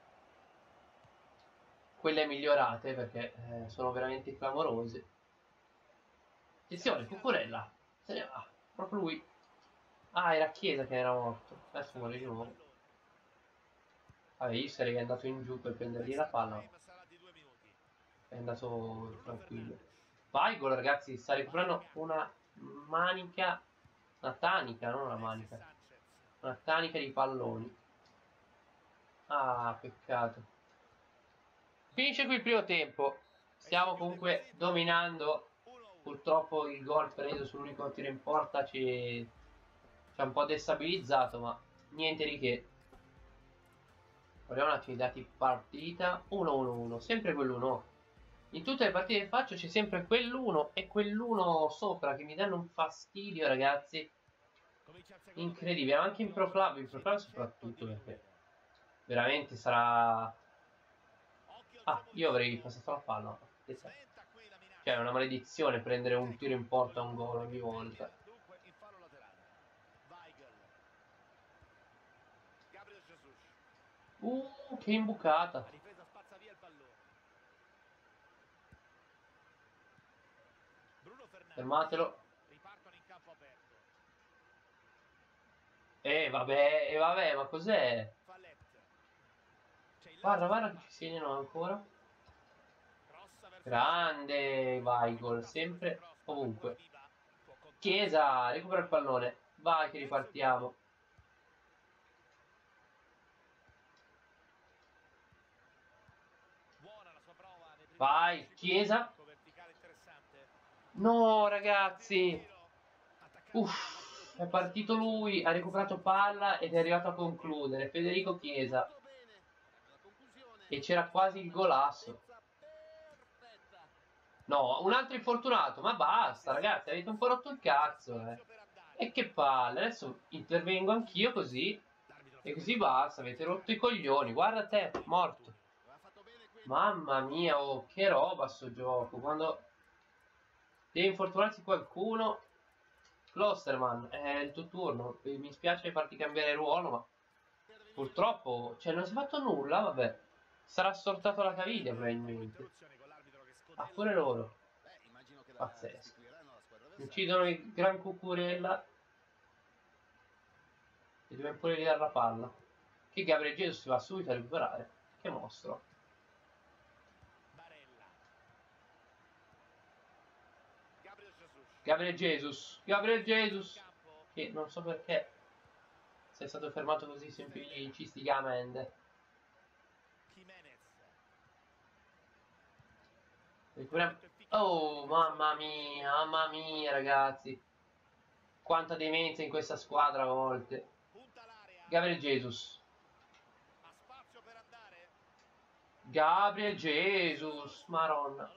quelle migliorate, perché sono veramente clamorose. Attenzione, Cucurella. Se ne va. Proprio lui. Ah, era Chiesa che era morto. Adesso muore di nuovo. Vabbè, io sarei andato in giù per prendergli la palla. È andato tranquillo. Weigl, ragazzi, sta recuperando una manica. Una tanica, non una manica. Una tanica di palloni. Ah, peccato. Finisce qui il primo tempo. Stiamo comunque dominando. Purtroppo il gol preso sull'unico tiro in porta ci ha un po' destabilizzato, ma niente di che. Guardiamo un attimo i dati partita. 1-1-1, sempre quell'1. In tutte le partite che faccio c'è sempre quell'1 e quell'1 sopra che mi danno un fastidio, ragazzi. Incredibile, anche in Pro Club soprattutto, perché veramente sarà... Ah, io avrei passato la palla. Cioè, è una maledizione prendere un tiro in porta a un gol ogni volta. Che imbucata. Fermatelo. Vabbè, ma cos'è? Guarda che ci segnano ancora. Grande Weigl, sempre, comunque. Chiesa, recupera il pallone. Vai che ripartiamo. Vai, Chiesa. No, ragazzi. Uff, è partito lui, ha recuperato palla ed è arrivato a concludere. Federico Chiesa. E c'era quasi il golasso. No, un altro infortunato. Ma basta, ragazzi, avete un po' rotto il cazzo, E che palle. Adesso intervengo anch'io così. E così basta, avete rotto i coglioni. Guarda te, morto. Mamma mia, oh, che roba sto gioco. Quando deve infortunarsi qualcuno... Klosterman, è il tuo turno. Mi spiace farti cambiare ruolo, ma purtroppo, cioè, non si è fatto nulla, vabbè. Sarà sortato la caviglia, probabilmente. Ah, pure loro. Pazzesco. Uccidono il gran Cucurella. E dobbiamo pure ridare la palla. Che Gabriel Jesus si va subito a recuperare. Che mostro. Gabriel Jesus, che non so perché sia stato fermato così semplicisticamente. Oh, mamma mia, ragazzi. Quanta demenza in questa squadra a volte. Gabriel Jesus. Gabriel Jesus, Maronna.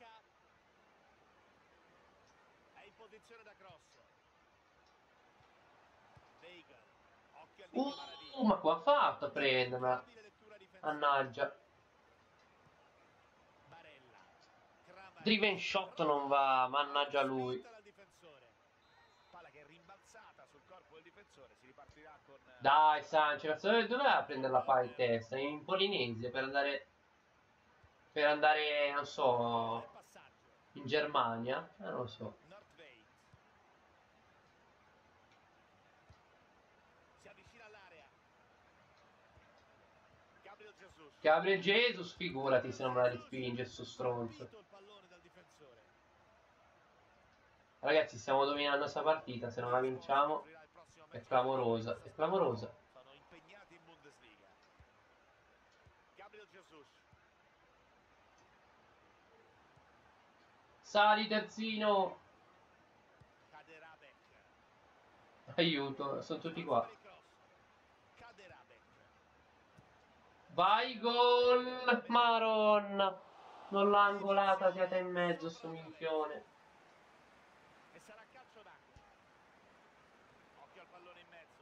Ma qua ha fatto a prenderla. Mannaggia. Driven shot non va, mannaggia lui. Dai Sanchez, dove va a prendere la palla in testa? In Polinesia per andare, non so, in Germania? Non lo so. Gabriel Jesus, figurati se non me la respinge sto stronzo. Ragazzi, stiamo dominando questa partita, se non la vinciamo è clamorosa, è clamorosa. Sali terzino. Kaderabek. Aiuto, sono tutti qua. Per il cross. Kaderabek. Vai gol! Maronna! Non l'ha angolata, siete in mezzo sto minchione. E sarà calcio d'angolo. Occhio al pallone in mezzo.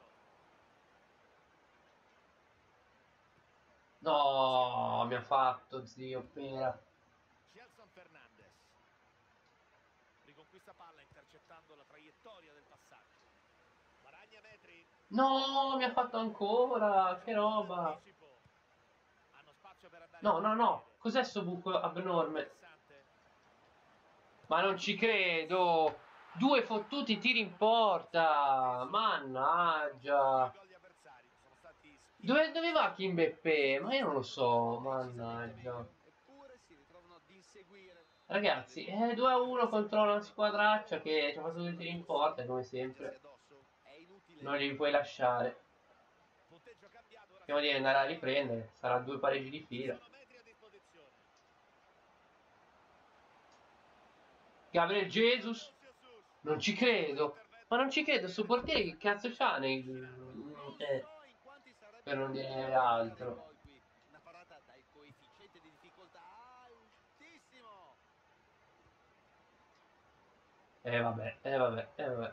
No, mi ha fatto, zio, pera. Gelson Fernandez. Riconquista palla intercettando la traiettoria del passaggio. Guadagna metri. No, mi ha fatto ancora, che roba. Anticipo. Hanno spazio per andare in No, no, no, contropiede. cos'è sto buco abnorme? Interessante. Ma non ci credo. 2 fottuti tiri in porta. Mannaggia. Gol di avversari. Sono stati Dove va Kimbeppe? Ma io non lo so, mannaggia. Eppure si ritrovano ad inseguire. Ragazzi, 2-1 contro una squadraccia che ci ha fatto 2 tiri in porta, come sempre. È inutile. Non li puoi lasciare. punteggio cambiato. Ora Prima di andare a riprendere, sarà 2 pareggi di fila. sono metri a disposizione. Gabriel Jesus. Non ci credo. Ma non ci credo, sto portiere che cazzo c'ha per non dire altro. Una parata dal coefficiente di difficoltà altissimo. Vabbè, vabbè.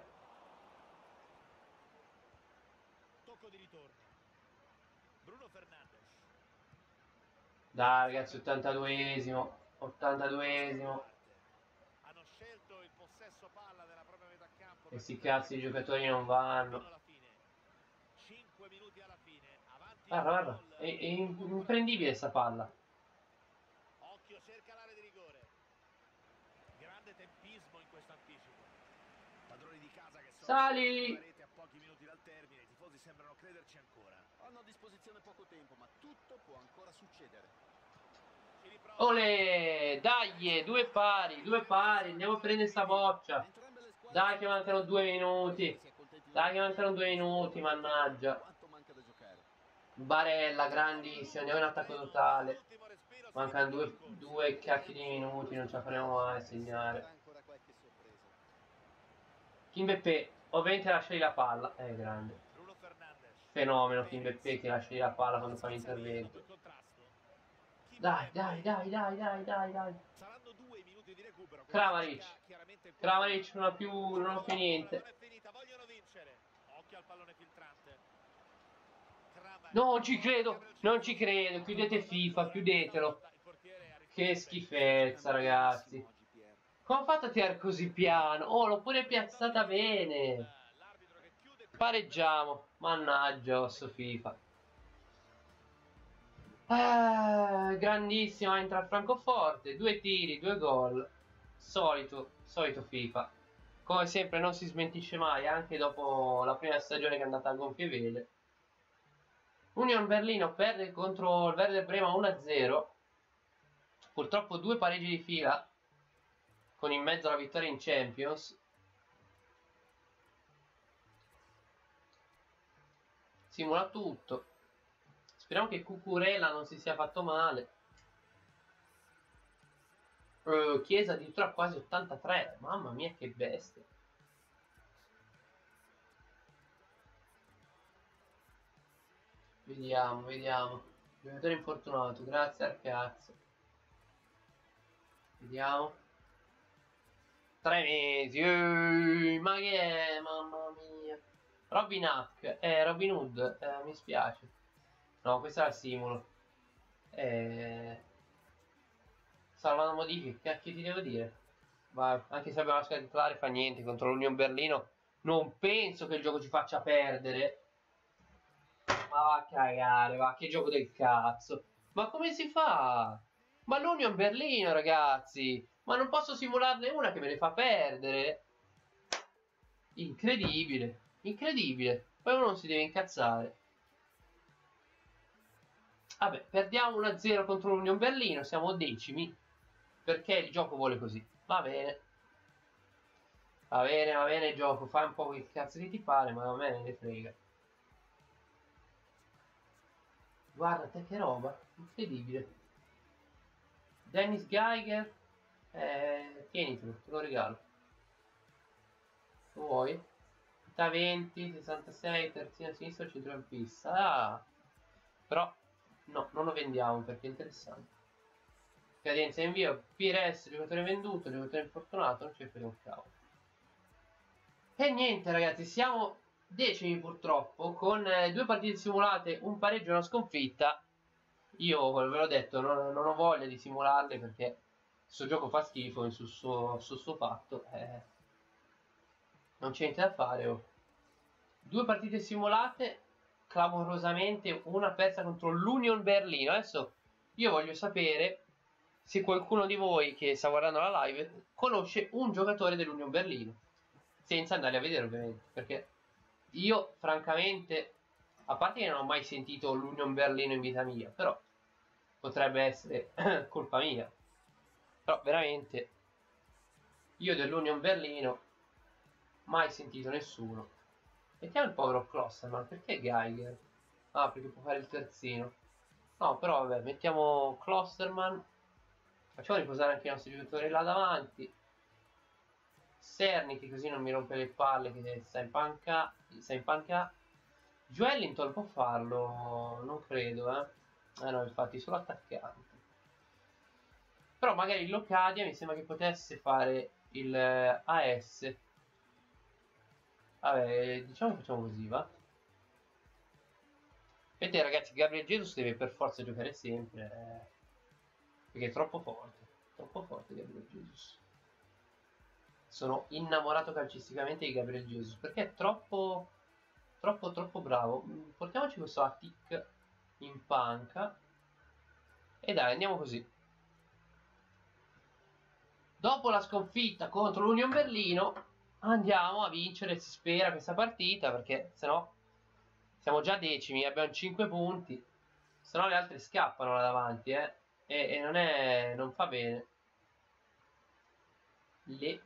Tocco di ritorno. Bruno Fernandes. Dai ragazzi, 82esimo. 82esimo. Hanno scelto il possesso palla della propria metà campo. Questi cazzi di giocatori non vanno. 5 minuti alla fine. Avanti. Guarda. È imprendibile sta palla. Occhio, cerca l'area di rigore. Grande tempismo in questo anticipo. Padroni di casa che sono Sali! la rete a pochi minuti dal termine. I tifosi sembrano crederci ancora. Hanno a disposizione poco tempo, ma tutto può ancora succedere. Olè! Dai, 2 pari. Andiamo a prendere sta boccia. Dai che mancano 2 minuti. Dai che mancano 2 minuti, mannaggia. Quanto manca da giocare? Barella, grandissimo, andiamo in attacco totale. Mancano 2 cacchi di minuti, non ce la faremo mai a segnare. Ancora qualche sorpresa. Kimbeppe, ovviamente lasciali la palla. È grande. Bruno Fernandes. Fenomeno Kimbeppe che lasciali la palla quando fa l'intervento. Dai. Saranno 2 minuti di recupero. Kramaric non ha più niente. Non è finita, vogliono vincere. Occhio al pallone filtrante. Non ci credo. Chiudete FIFA, chiudetelo. Che schifezza, ragazzi. Come ha fatto a tirare così piano? Oh, l'ho pure piazzata bene. Pareggiamo. Mannaggia, sto FIFA. Grandissima entra al Francoforte. 2 tiri, 2 gol. Solito FIFA. Come sempre non si smentisce mai, anche dopo la prima stagione che è andata a gonfie vele. Union Berlino perde contro il Werder Brema 1-0. Purtroppo 2 pareggi di fila, con in mezzo la vittoria in Champions. Simula tutto. Speriamo che Cucurella non si sia fatto male. Chiesa addirittura quasi 83. Mamma mia che bestia. Vediamo. Giocatore infortunato, grazie al cazzo. Vediamo. 3 mesi. Ma che è? Mamma mia. Robin Hood. Mi spiace. No, questa la simulo. Salvano modifiche, che cacchio ti devo dire? Vai, anche se abbiamo la scheda titolare fa niente contro l'Union Berlino. Non penso che il gioco ci faccia perdere. Ma va a cagare, va, che gioco del cazzo. Ma come si fa? Ma l'Union Berlino, ragazzi. Ma non posso simularne una che me ne fa perdere. Incredibile. Poi uno non si deve incazzare. Vabbè, perdiamo 1-0 contro l'Union Berlino, siamo decimi. Perché il gioco vuole così. Va bene, il gioco. Fai un po' che cazzo ti pare, ma a me ne frega. Guarda te che roba, incredibile. Dennis Geiger. Tienitelo, te lo regalo. Lo vuoi? Da 20, 66, terzino a sinistra, centrocampista. Ah, però no, non lo vendiamo perché è interessante. Cadenza invio, Pires, giocatore venduto, giocatore infortunato, non c'è per un cavolo. E niente ragazzi, siamo decimi purtroppo, con 2 partite simulate, un pareggio e una sconfitta. Io ve l'ho detto, non ho voglia di simularle perché questo gioco fa schifo sul suo fatto. Non c'è niente da fare. Oh. 2 partite simulate, clamorosamente, una persa contro l'Union Berlino. Adesso io voglio sapere se qualcuno di voi che sta guardando la live conosce un giocatore dell'Union Berlino, senza andare a vedere ovviamente, perché io francamente, a parte che non ho mai sentito l'Union Berlino in vita mia, però potrebbe essere colpa mia, però veramente io dell'Union Berlino mai sentito nessuno. Mettiamo il povero Klosterman, perché Geiger? Ah, perché può fare il terzino. No, però vabbè, mettiamo Klosterman. Facciamo riposare anche i nostri giocatori là davanti. Serni, che così non mi rompe le palle, che sta in panca. Joelinton può farlo, non credo, eh. No, infatti, solo attaccante. Però magari Locadia mi sembra che potesse fare il AS. Vabbè, diciamo che facciamo così, va? Vedete ragazzi, Gabriel Jesus deve per forza giocare sempre, perché è troppo forte Gabriel Jesus. Sono innamorato calcisticamente di Gabriel Jesus, perché è troppo bravo. Portiamoci questo Attic in panca, e dai, andiamo così. Dopo la sconfitta contro l'Union Berlino, andiamo a vincere, si spera, questa partita, perché sennò siamo già decimi, abbiamo 5 punti, sennò le altre scappano là davanti, e non fa bene. Le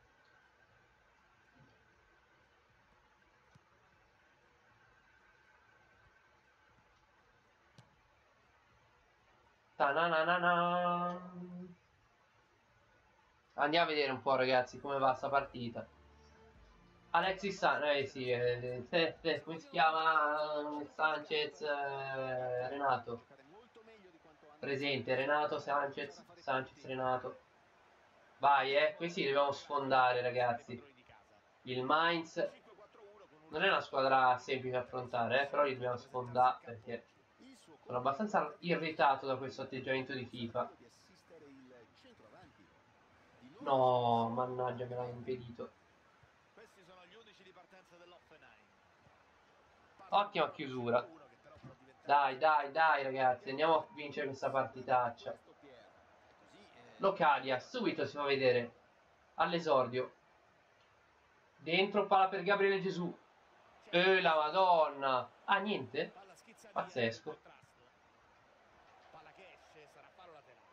Ta-na-na-na-na. Andiamo a vedere un po' ragazzi come va sta partita. Alexis Sanchez, sì, come si chiama? Sanchez, Renato. Presente, Renato, Sanchez, Renato. Vai, questi li dobbiamo sfondare ragazzi. Il Mainz non è una squadra semplice da affrontare, però li dobbiamo sfondare perché sono abbastanza irritato da questo atteggiamento di FIFA. No, mannaggia, me l'ha impedito. Questi sono gli 11 di partenza dell'Offenheim. Ottima chiusura. Dai, ragazzi, andiamo a vincere questa partitaccia. Locadia, subito si fa vedere all'esordio. Dentro palla per Gabriele Gesù. La Madonna. Ah, niente? Pazzesco. Palla che esce, sarà palo laterale.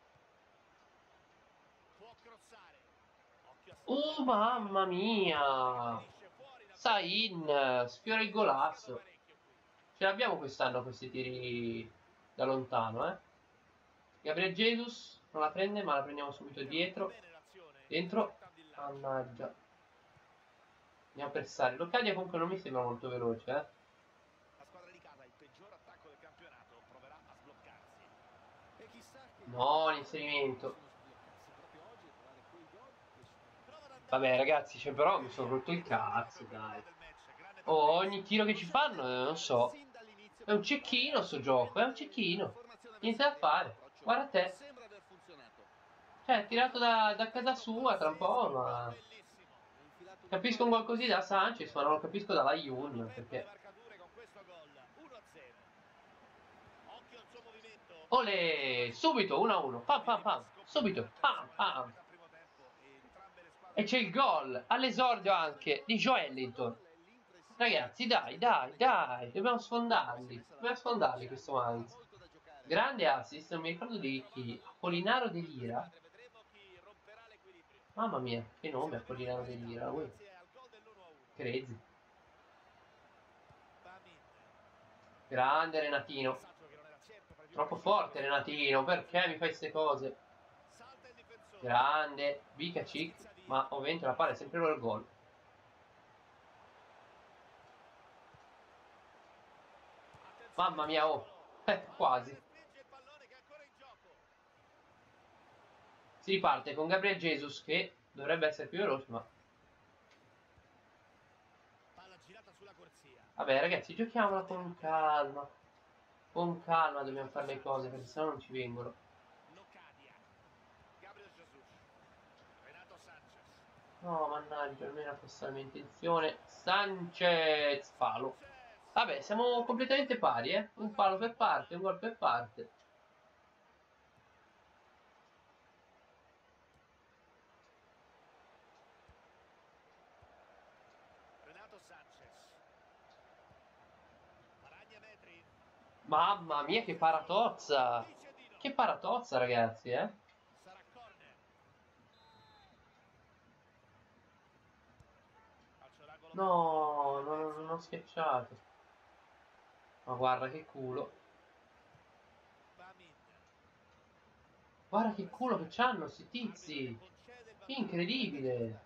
Può crossare. Mamma mia. Sain, sfiora il golasso. Ce l'abbiamo quest'anno questi tiri da lontano, eh. Gabriel Jesus non la prende, ma la prendiamo subito dietro. Dentro. Mannaggia. Andiamo a pressare. Locadia comunque non mi sembra molto veloce, eh. La squadra di casa, il peggior attacco del campionato, proverà a sbloccarsi. E chissà che No, l'inserimento. Vabbè ragazzi, cioè, però mi sono rotto il cazzo, dai. Oh, ogni tiro che ci fanno, non so. È un cecchino sto gioco, è un cecchino. Niente da fare. Guarda te. Cioè, è tirato da casa sua tra un po', ma... Capisco un gol così da Sanchez, ma non lo capisco dalla Jun, perché... Olè! Subito, 1-1. Pam pam pam. Subito, pam pam. E c'è il gol, all'esordio anche, di Joelinton. Ragazzi, dai. Dobbiamo sfondarli questo Mainz. Grande assist, non mi ricordo di chi. Apollinaro De Lira. Mamma mia, che nome Apollinaro De Lira, uè. Crazy. Grande Renatino. Troppo forte Renatino, perché mi fai queste cose? Grande Bikacic, ma ovviamente la palla è sempre loro il gol. Mamma mia, oh, quasi. Si riparte con Gabriel Jesus che dovrebbe essere più veloce, ma... Vabbè ragazzi, giochiamola con calma. Con calma dobbiamo fare le cose, perché sennò non ci vengono. No, mannaggia, almeno questa è la mia intenzione. Sanchez, palo. Vabbè, siamo completamente pari, eh. Un palo per parte, un gol per parte. Mamma mia, che paratozza! Che paratozza, ragazzi, eh? No, non ho schiacciato. Ma guarda che culo. Guarda che culo che c'hanno sti tizi. Incredibile.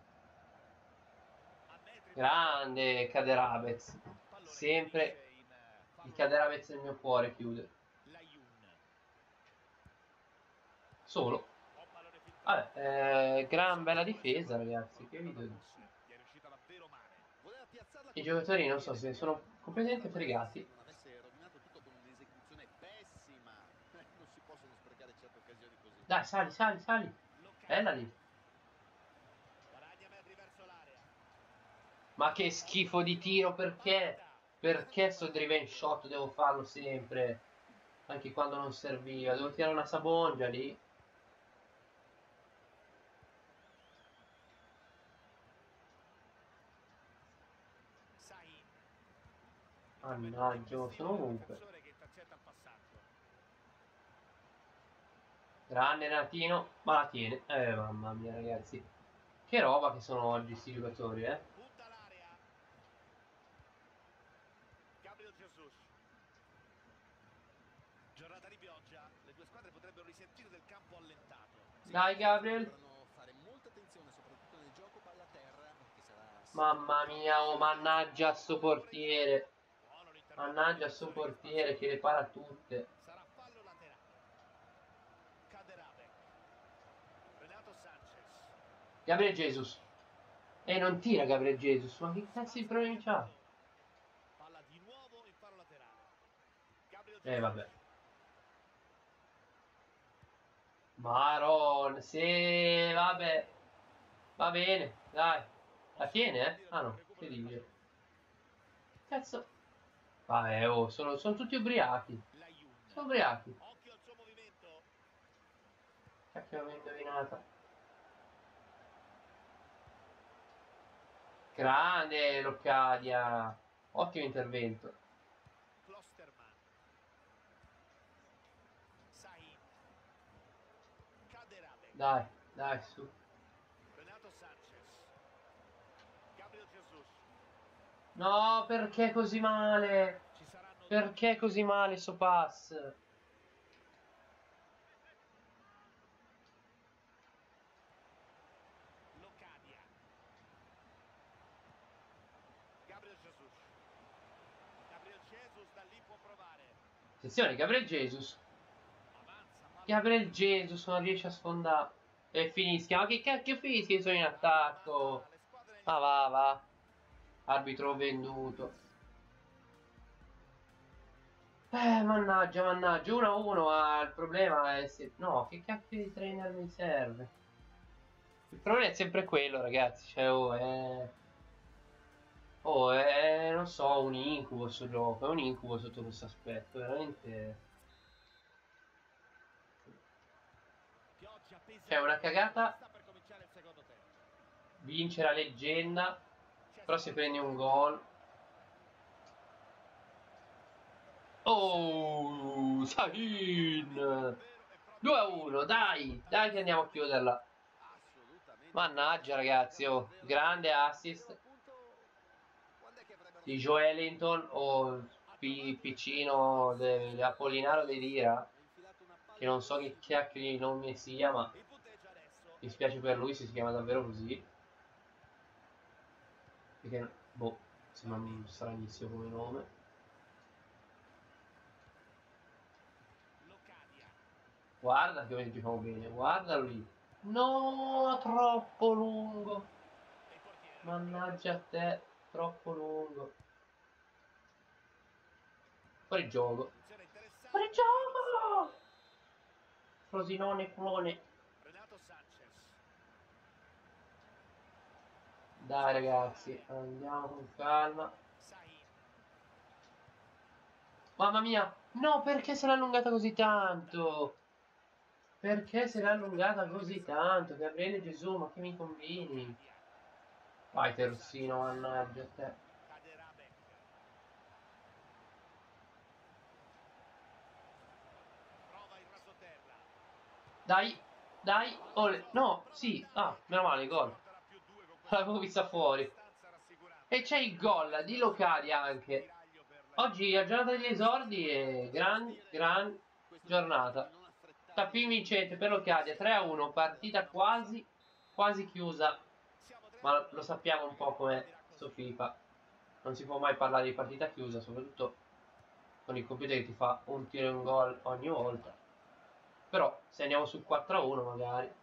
Grande Caderabez. Sempre il Caderabez nel mio cuore chiude. Solo. Vabbè, gran bella difesa, ragazzi. Che video. I giocatori non so se sono completamente fregati. Non avesse rovinato tutto con un'esecuzione pessima. Non si possono sprecare certe occasioni così. Dai, sali, sali, sali. Bella lì. Ma che schifo di tiro, perché? Perché sto driven shot devo farlo sempre? Anche quando non serviva. Devo tirare una sabongia lì. Mannaggia, sono ovunque. Grande Renatino, ma la tiene. Mamma mia, ragazzi. Che roba che sono oggi sti giocatori, eh. Giornata di pioggia, le due squadre potrebbero risentire del campo allentato. Dai, Gabriel. Dovranno fare molta attenzione soprattutto nel gioco palla a terra perché sarà Mamma mia, oh, mannaggia sto portiere. Mannaggia sto portiere che le para tutte. Sarà fallo laterale. Caderabek. Renato Sanchez. Gabriel Jesus. Non tira Gabriel Jesus, ma che cazzo di problemi c'ha? Palla di nuovo in fallo laterale. Gabriel Vabbè. Maron, sì, vabbè. Va bene, dai. La tiene, eh? Ah no, incredibile. Cazzo. Vabbè, oh, sono tutti ubriachi. Sono ubriachi. Occhio al suo movimento. Cacchio, l'avevo indovinata. Grande Loccadia. Ottimo intervento. Klosterman. Sahin. Caderabek. Dai, dai, su. Renato Sanchez. Gabriel Jesus. No, perché così male? Ci saranno Perché così male sto pass? Locadia. Gabriel Jesus. Gabriel Jesus da lì può provare. Attenzione, Gabriel Jesus. Avanza. palla- Gabriel Jesus non riesce a sfondare. E finisca. Ma che cacchio fischia? Sono in attacco. Le squadre negli Ma va, va. Arbitro venduto. Mannaggia, mannaggia. 1-1, ma il problema è se... No, che cacchio di trainer mi serve? Il problema è sempre quello, ragazzi. Cioè, non so, un incubo sto gioco. È un incubo sotto questo aspetto. Veramente... pioggia pesante. C'è una cagata. Sta per cominciare il secondo tempo. Vince la leggenda. Però se prendi un gol... Oh, Sahin! 2-1, dai, dai che andiamo a chiuderla. assolutamente. Mannaggia ragazzi, oh, grande assist di Joelinton o piccino di Apollinaro De Dira, che non so che cacchio di nome sia, ma Il punteggio adesso Mi spiace per lui se si chiama davvero così. Perché, boh, sembra stranissimo come nome. Guarda che oggi giochiamo bene, guardalo lì. No, troppo lungo. Mannaggia a te, troppo lungo. Fuori gioco. Fuori gioco! Frosinone clone. Renato Sanchez. Dai ragazzi, andiamo con calma. Sahin. Mamma mia, no, perché se l'è allungata così tanto? Perché se l'è allungata così tanto? Gabriele Gesù, ma che mi combini? Vai terzino, mannaggia a te. Kaderabek. Prova il rasoterra. Dai, dai, ole. No, sì, ah, meno male, gol. Porterà più 2 con L'avevo vista fuori. abbastanza rassicurante. E c'è il gol di Locadia anche. Oggi è giornata degli esordi e gran giornata. Tappi vincente per Locadia 3-1, partita quasi chiusa. Ma lo sappiamo un po' com'è sto FIFA. Non si può mai parlare di partita chiusa, soprattutto con il computer che ti fa un tiro e un gol ogni volta. Però se andiamo sul 4-1 magari.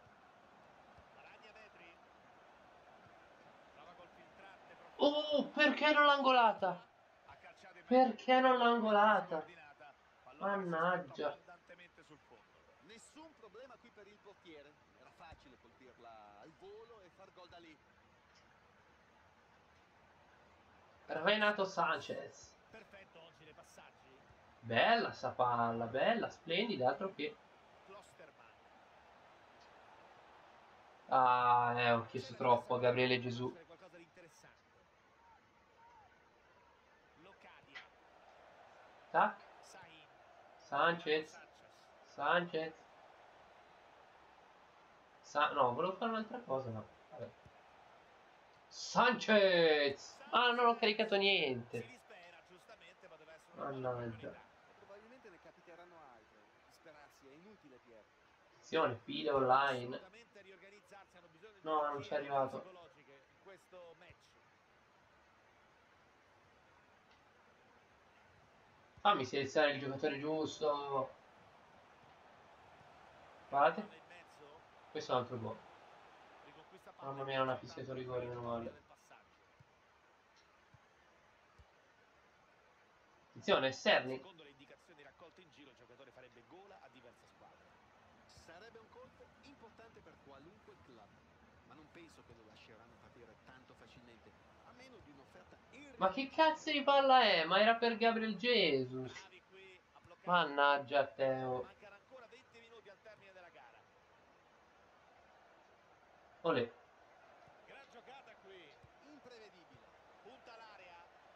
Perché non l'ha angolata? Perché non l'ha angolata? Mannaggia. Nessun problema qui per il portiere. Era facile colpirla al volo e far gol da lì. Renato Sanchez. Perfetto oggi nei passaggi. Bella sta palla, bella, splendida, altro che. Klosterman. Ah, ho chiesto troppo a Gabriele Gesù. Qualcosa di interessante. Locadia. Tac. Sahin. Sanchez. Sanchez. No, volevo fare un'altra cosa, ma vabbè. Sanchez! Ah, non ho caricato niente. Si dispera giustamente, ma deve essere una Mannaggia. Probabilmente ne capiteranno altre. Disperarsi è inutile, Pier. Attenzione, file online. Assolutamente riorganizzarsi, hanno bisogno di No, non c'è arrivato. psicologiche in questo match. Fammi selezionare il giocatore giusto. Guardate. Nel mezzo, Questo è un altro gol. riconquista palla Mamma mia, non ha fischiato rigore, meno male. del passaggio. Attenzione, Serni. Secondo le indicazioni raccolte in giro, il giocatore farebbe gola a diverse squadre. Sarebbe un colpo importante per qualunque club, ma non penso che lo lasceranno partire tanto facilmente, a meno di un'offerta Ma che cazzo di palla è? Ma era per Gabriel Jesus. Bravi qui a bloccare. Mannaggia a Teo. Mancano ancora 20 minuti al termine della gara. Olè. Gran giocata qui. imprevedibile. Punta l'area.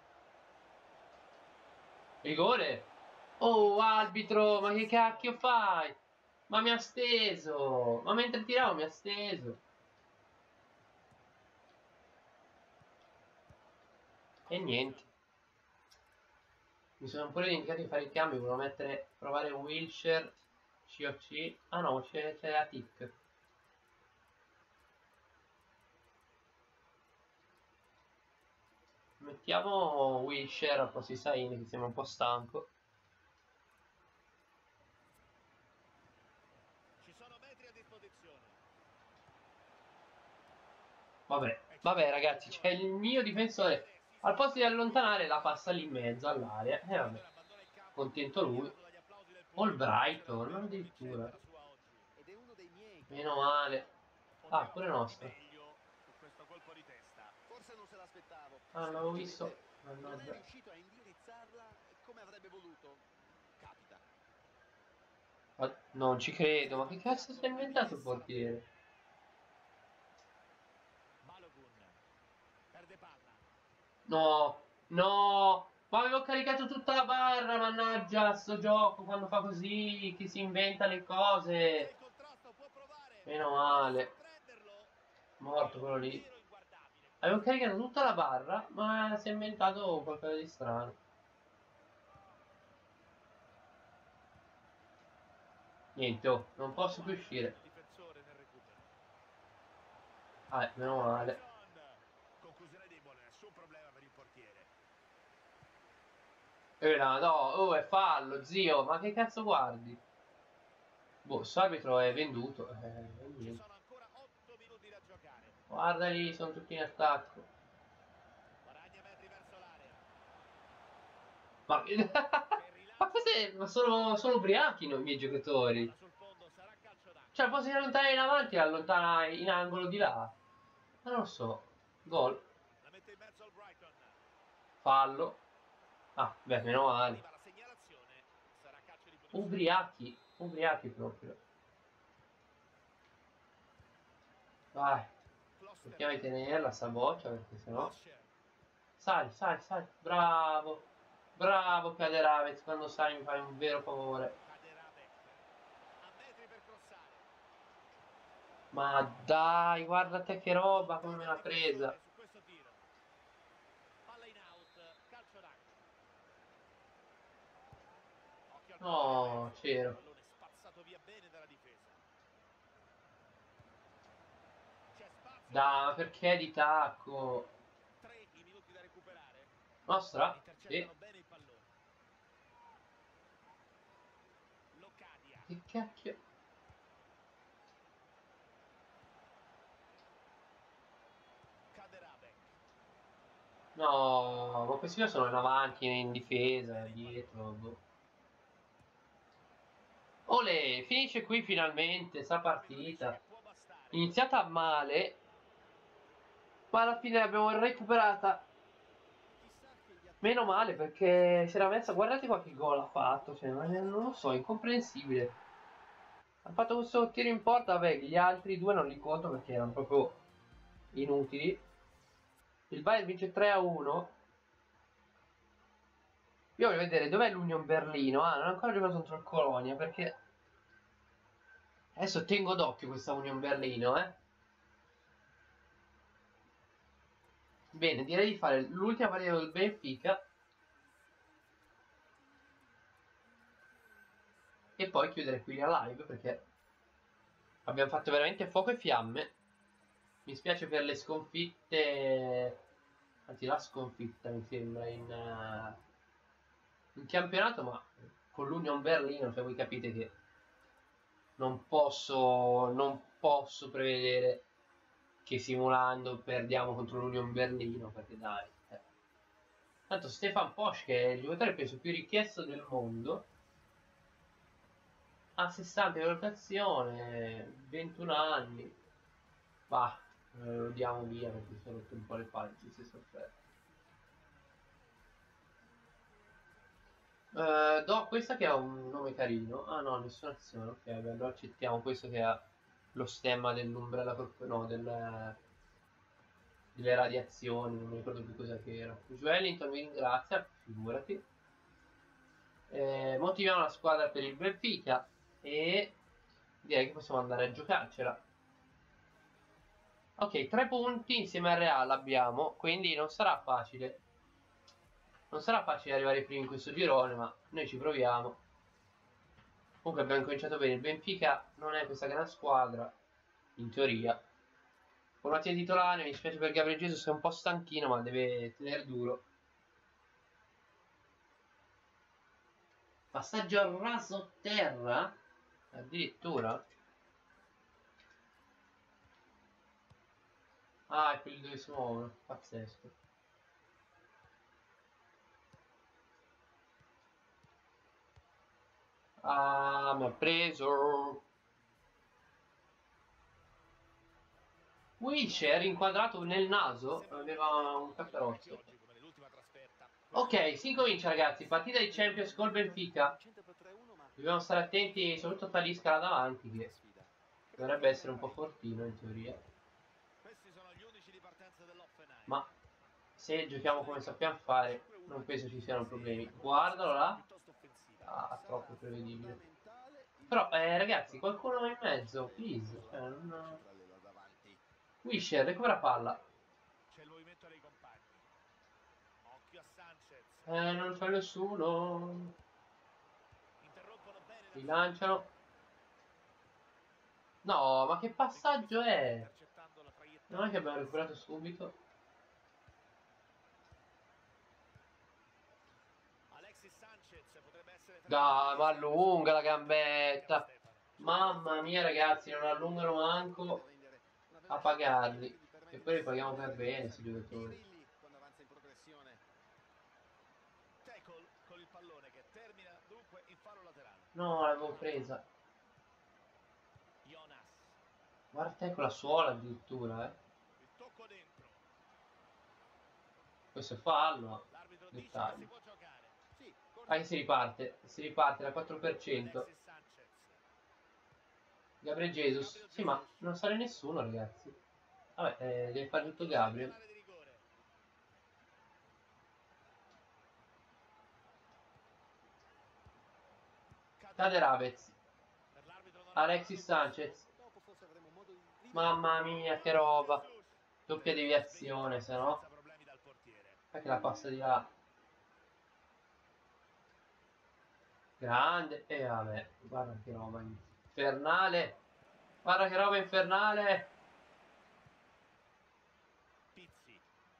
Rigore. Oh, arbitro, ma che cacchio fai? Ma mi ha steso. Ma mentre tiravo mi ha steso. E niente. Mi sono pure dimenticato di fare i cambi. Volevo mettere, provare Wilshere, COC. Ah no, c'è la tic. Mettiamo Wilshere al posto di Saini, che sembra un po' stanco. Ci sono metri a disposizione. Vabbè ragazzi, c'è il mio difensore. Al posto di allontanare la passa lì in mezzo all'area. E vabbè, contento lui. O il Brighton, addirittura. Ed è uno dei miei. Meno male. Ah, pure nostra. Questo colpo di testa. Forse non se l'aspettavo. Ah, non l'avevo visto. Non è Mannaggia. riuscito a indirizzarla come avrebbe voluto. Capita. Ma non ci credo, ma che cazzo si è inventato il portiere? Balogun. Perde palla. No, no, ma avevo caricato tutta la barra, mannaggia, sto gioco quando fa così, che si inventa le cose. Il contrasto può provare. Meno male. Prenderlo. Morto quello lì. Tiro inguardabile. Avevo caricato tutta la barra, ma si è inventato qualcosa di strano. Niente, oh, non posso più uscire. Difensore nel recupero. Meno male. Conclusione debole, nessun problema per il portiere. No, oh, è fallo, zio, ma che cazzo guardi? Boh, questo arbitro è venduto. Ci Niente. sono ancora 8 minuti da giocare. Guarda lì, sono tutti in attacco. Guadagna metri verso l'area. Ma, Che ma, rilancio. ma sono ubriachi i miei giocatori. Palla sul fondo, sarà calcio d'angolo. Cioè, posso allontanare in avanti e allontana in angolo di là. Ma non lo so. Gol. La mette in mezzo al Brighton. Fallo. Ah, beh, meno male. Arriva la segnalazione. Sarà calcio di punizione. Ubriachi. Ubriachi proprio. Vai. Cerchiamo di tenerla sta boccia perché sennò. Sali, sali, sali. Bravo. Bravo Caderavez. Quando sali mi fai un vero favore. Kaderabek. A metri per crossare. Ma dai, guarda te che roba, come me l'ha presa. Su questo tiro. Palla in out, calcio d'angolo. Occhio al No, c'ero. pallone spazzato via bene dalla difesa. C'è spazio. Dai, ma perché di tacco? 3 i minuti da recuperare. Nostra? Sì. Intercettano bene il pallone. Locadia. Che cacchio? Kaderabek. No, ma questi qua sono in avanti, in difesa, dietro. Boh. Olè, finisce qui finalmente sta partita. Può bastare. Iniziata male, ma alla fine l'abbiamo recuperata. Chissà che gli Meno male perché si era messa, guardate qua che gol ha fatto, cioè, non lo so, incomprensibile. Ha fatto questo tiro in porta, vabbè, gli altri due non li conto perché erano proprio inutili. Il Bayern vince 3-1. Io voglio vedere dov'è l'Union Berlino. Ah, non ha ancora giocato contro il Colonia perché adesso tengo d'occhio questa Union Berlino, Bene, direi di fare l'ultima partita del Benfica e poi chiudere qui la live perché abbiamo fatto veramente fuoco e fiamme. Mi spiace per le sconfitte, anzi la sconfitta mi sembra in campionato, ma con l'Union Berlino, cioè voi capite che non posso prevedere che simulando perdiamo contro l'Union Berlino, perché dai. Tanto Stefan Posch, che è il giocatore penso più richiesto del mondo, ha 60 di valutazione, 21 anni. Bah, lo diamo via perché sono rotto un po' le palle, ci si è sofferto. Do questa che ha un nome carino. Ah no, nessuna azione. Ok, beh, allora accettiamo questo che ha lo stemma dell'Umbrella no, delle radiazioni, non mi ricordo più cosa che era. Joelinton mi ringrazia, figurati. Motiviamo la squadra per il Benfica e direi che possiamo andare a giocarcela. Ok, 3 punti insieme al Real abbiamo, quindi non sarà facile. Non sarà facile arrivare primi in questo girone, ma noi ci proviamo. Comunque abbiamo cominciato bene. Il Benfica non è questa gran squadra, in teoria. Formazione titolare, mi spiace per Gabriel Jesus che è un po' stanchino, ma deve tenere duro. Passaggio a raso terra? Addirittura? Ah, è quelli dove si muovono. Pazzesco. Ah, mi ha preso. Wilshere inquadrato nel naso aveva un caperotto. Ok, si incomincia ragazzi, partita di Champions col Benfica. Dobbiamo stare attenti soprattutto a Talisca là davanti che dovrebbe essere un po' fortino in teoria. Ma se giochiamo come sappiamo fare non penso ci siano problemi. Guardalo là. Ah, troppo prevedibile. Però ragazzi, qualcuno in mezzo, please. Wilshere, recupera palla. C'è il movimento dei compagni. Occhio a Sanchez. Non c'è nessuno. Interrompono bene la Rilanciano. No, ma che passaggio è? Non è che abbiamo recuperato subito. Alexis Sanchez potrebbe essere Dai, ma allunga la gambetta. Mamma mia ragazzi, non allungano manco a pagarli. E poi li paghiamo per bene questi giocatori. Quando avanza in progressione. Tackle con il pallone che termina dunque in fallo laterale. No, l'avevo presa. Jonas. Guarda te con la suola addirittura, Il tocco dentro. Questo è fallo. L'arbitro dice che si Dettagli. può giocare. Sì, Ah, che si riparte da 4%. Alexis Sanchez. Gabriel Jesus. Sì, ma non sale nessuno ragazzi. Vabbè, deve fare tutto Gabriel. Canale di rigore. Kaderavez. Per l'arbitro non Alexis Sanchez. dopo forse avremo modo di Mamma mia, che roba. Doppia deviazione, se no. senza problemi dal portiere. Perché la passa di là. Grande. E vabbè, guarda che roba infernale. Guarda che roba infernale. Pizzi.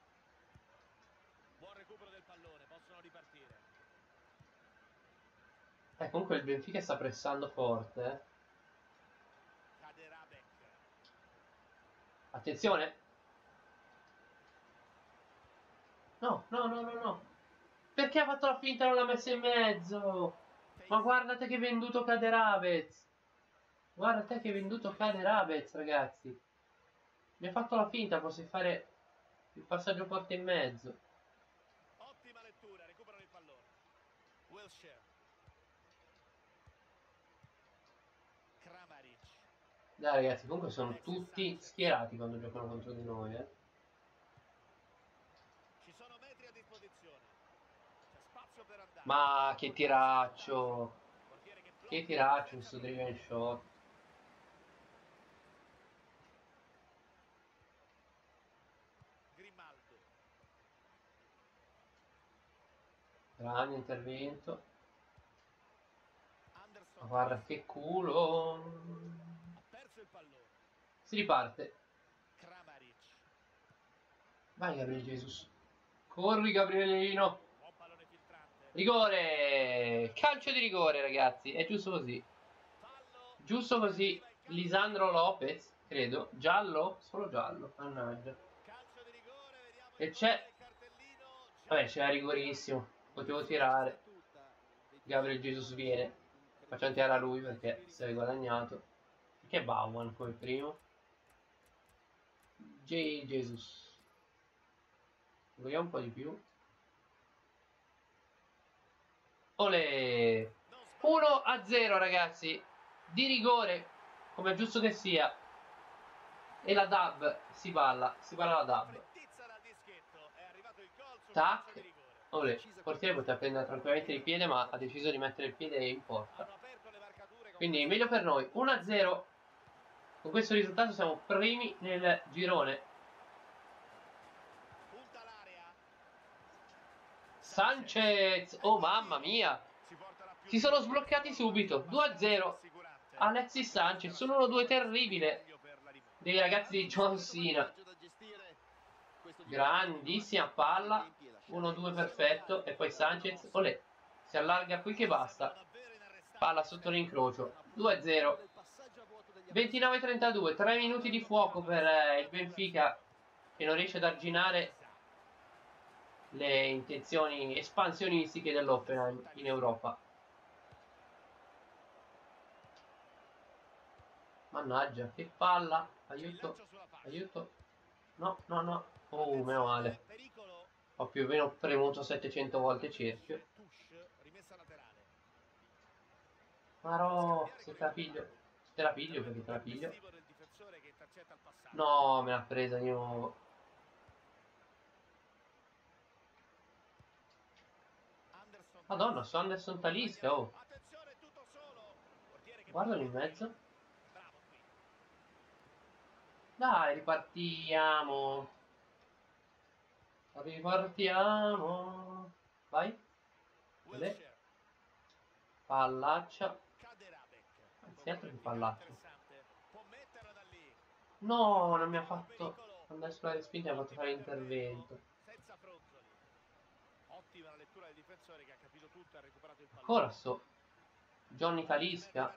Buon recupero del pallone, possono ripartire. Comunque il Benfica sta pressando forte. Kaderabek. Attenzione. No, no, no, no, no. Perché ha fatto la finta e non l'ha messa in mezzo? Ma guardate che venduto Kaderavez. Guardate che venduto Kaderavez, ragazzi. Mi ha fatto la finta, posso fare il passaggio forte in mezzo. Ottima lettura, recuperano il pallone. Wilshere. Kramaric. Dai ragazzi, comunque sono tutti schierati quando giocano contro di noi, Ci sono metri a disposizione. C'è spazio per andare. Ma che tiraccio. Portiere che blocca. Che tiraccio questo driven shot. Grimaldo. Grande intervento. Anderson. Ma guarda che culo. Ha perso il pallone. Si riparte. Kramaric. Vai Gabriele Jesus. Corri Gabrielino. Buon pallone filtrante. Rigore. Calcio di rigore ragazzi. È giusto così. Fallo. Giusto così. Lisandro Lopez. Credo. Giallo. Solo giallo. Mannaggia. Calcio di rigore, vediamo E il c'è. colore del cartellino. Vabbè c'era rigorissimo. Potevo tirare. Gabriel Jesus viene. Facciamo tirare a lui perché si è guadagnato. Che Bauman come primo. J. Jesus. Vogliamo un po' di più. Olè. 1-0 ragazzi. Di rigore. Come è giusto che sia. E la dub si balla. Si balla la dub. Frettizza dal dischetto, è arrivato il gol sul Tac. calcio di rigore. Olè. Il portiere poteva prendere tranquillamente il piede, ma ha deciso di mettere il piede in porta. Hanno aperto le marcature con Quindi meglio per noi. 1-0. Con questo risultato siamo primi nel girone. punta l'area. Sanchez. Oh mamma mia. Si porterà più Si sono sbloccati subito. 2-0. assicurante. Alexis Sanchez. Sono 1-2 terribile. Meglio per la rimonta. Dei ragazzi di John Cena. Grandissima palla. 1-2 perfetto. E poi Sanchez. Olè. Si allarga qui che basta. Davvero inarrestabile. Palla sotto l'incrocio. 2-0. 29-32. 3 minuti di fuoco per il Benfica, che non riesce ad arginare le intenzioni espansionistiche dell'Hoffenheim in Europa. Mannaggia, che palla. Aiuto. Aiuto. No, no, no. Oh, meno male. Pericolo. Ho più o meno premuto 700 volte cerchio. Touche, rimessa laterale. Ma no, se te la piglio. Te la piglio perché te la piglio. Tempestivo del difensore che intercetta il passaggio. No, me l'ha presa di nuovo. Anderson. Madonna, su Anderson Talisca, oh. Attenzione, tutto solo. Portiere che Guardalo in mezzo. bravo qui. Dai, ripartiamo. Ripartiamo. Vai. Wilshere. Pallaccia. Kaderabek. Anzi, altro che pallaccia. Interessante. Può metterla da lì. No, non mi ha fatto andare sulla respinta mi ha fatto fare l'intervento. Senza fronzoli. Ottima la lettura del difensore che ha capito tutto e ha recuperato il pallone. Ancora sto Johnny Talisca.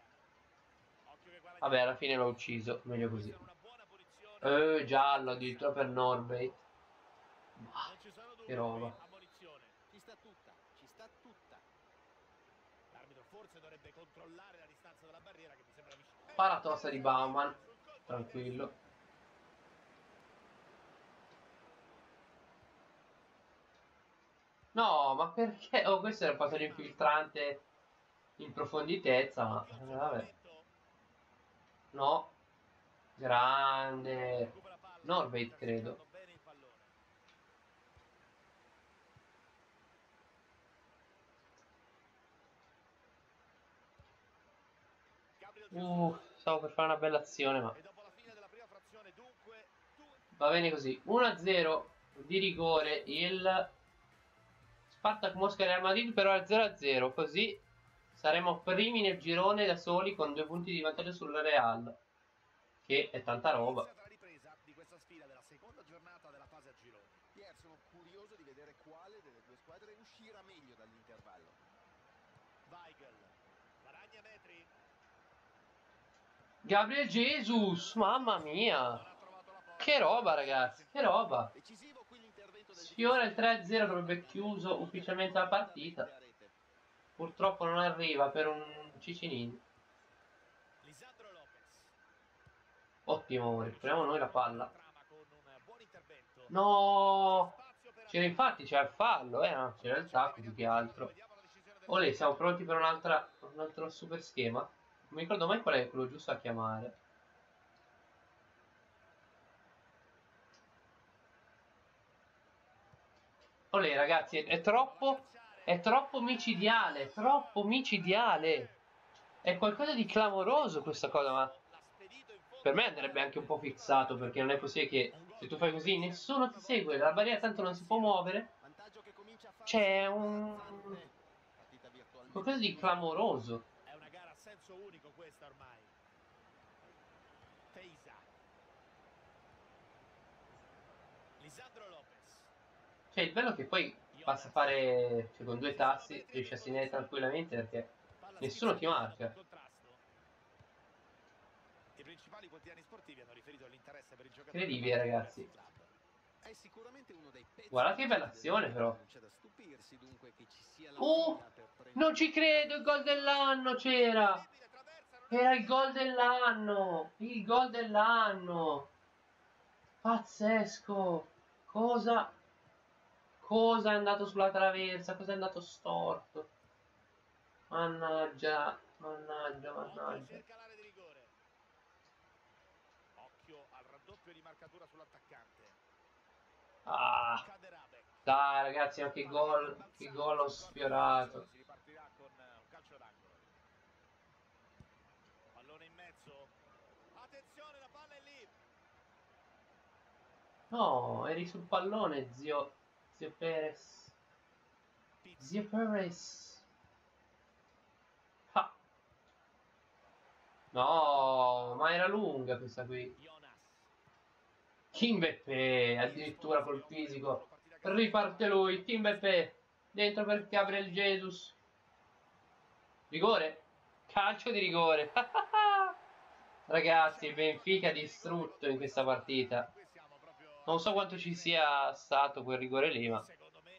Vabbè, alla fine l'ho ucciso, meglio così. Giallo addirittura per Norbeit. Che roba. Ci sta tutta, ci sta tutta. L'arbitro forse dovrebbe controllare la distanza dalla barriera che mi sembra vicina. Paratosta di Bauman. Tranquillo. No, ma perché? Oh, questo era il passaggio infiltrante in profonditezza, ma vabbè. No. Grande. Norbeit, credo. Stavo per fare una bella azione, ma va bene così. 1-0 di rigore il Spartak Mosca Real Madrid, però è 0-0, così saremo primi nel girone da soli con 2 punti di vantaggio sul Real, che è tanta roba. Di questa sfida della seconda giornata della fase a gironi. Pier, sono curioso di vedere quale delle due squadre uscirà meglio dall'intervallo. Weigl, guadagna metri. Gabriel Jesus, mamma mia. Che roba, ragazzi, che roba. Sfiora il 3-0, avrebbe chiuso ufficialmente la partita. Purtroppo non arriva per un Cicinini. Ottimo, recuperiamo noi la palla. No, c'era infatti, c'era il fallo, no? C'era il tacco più che altro. Olè, siamo pronti per un altro super schema. Non mi ricordo mai qual è quello giusto a chiamare. Olè, ragazzi, è troppo micidiale, troppo micidiale. È qualcosa di clamoroso questa cosa, ma per me andrebbe anche un po' fissato, perché non è possibile che se tu fai così nessuno ti segue, la barriera tanto non si può muovere. C'è un qualcosa di clamoroso. È una gara a senso unico questa ormai. Teisa. Lisandro Lopez. Cioè, il bello è che poi basta fare, cioè, con 2 tassi riesci a segnare tranquillamente perché nessuno ti marca. I principali quotidiani sportivi hanno riferito all'interesse per il giocatore. Incredibile, ragazzi. È sicuramente uno dei pezzi. Guarda che bella azione, però. Non c'è da stupirsi dunque che ci sia la non ci credo, il gol dell'anno c'era. Era il gol dell'anno. Il gol dell'anno. Pazzesco. Cosa è andato sulla traversa? Cosa è andato storto? Mannaggia. Occhio al raddoppio di marcatura sull'attaccante. Dai ragazzi, ma che gol ho sfiorato. Si ripartirà con un calcio d'angolo. Pallone in mezzo. Attenzione, la palla è lì. No, eri sul pallone, zio Perez. Zio Perez. Ah. No, ma era lunga questa qui. Kimbeppe, addirittura col fisico. Riparte lui, Kimbeppe. Dentro per Gabriel Jesus. Rigore? Calcio di rigore. Ragazzi, il Benfica distrutto in questa partita. Non so quanto ci sia stato quel rigore lì, ma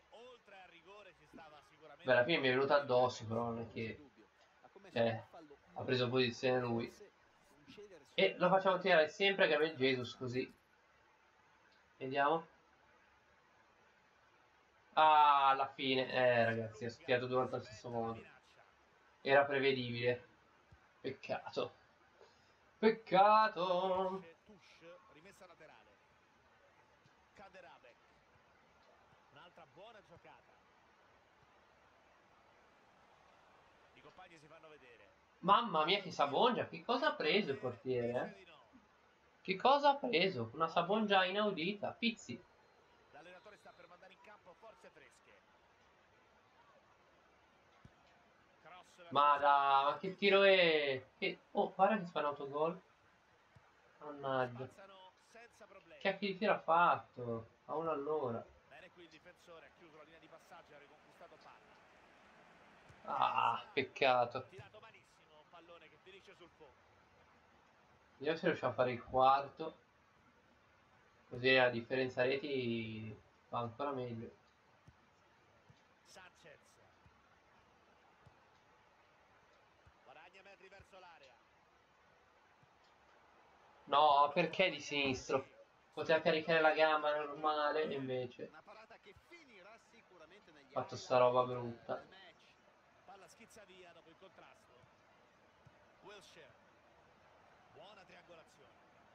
beh, alla fine mi è venuto addosso, però non è che ha preso posizione lui. E lo facciamo tirare sempre Gabriel Jesus così. Vediamo. Ah, alla fine. Ragazzi, ha spiegato 2 volte allo stesso modo. Era prevedibile. Peccato. Peccato. Rimessa laterale. Kaderabek. Un'altra buona giocata. I compagni si fanno vedere. Mamma mia, che sabongia. Che cosa ha preso il portiere? Che cosa ha preso? Una sabongia inaudita. Pizzi. L'allenatore sta per mandare in campo forze fresche. Ma che tiro è? Oh, guarda che fa un autogol. Mannaggia. senza problemi. Che di tiro ha fatto? A 1 all'ora. Bene, qui il difensore ha chiuso la linea di passaggio e ha riconquistato palla. Ah, peccato. Tirato malissimo, pallone che finisce sul fondo. Vediamo se riusciamo a fare il quarto. Così la differenza reti va ancora meglio. Sanchez. Guadagna metri verso l'area. No, perché di sinistro? Poteva caricare la gamba normale e invece Una parata che finirà sicuramente negli ha fatto highlight sta roba del brutta. match. Palla schizza via dopo il contrasto. Wilshere. Buona triangolazione.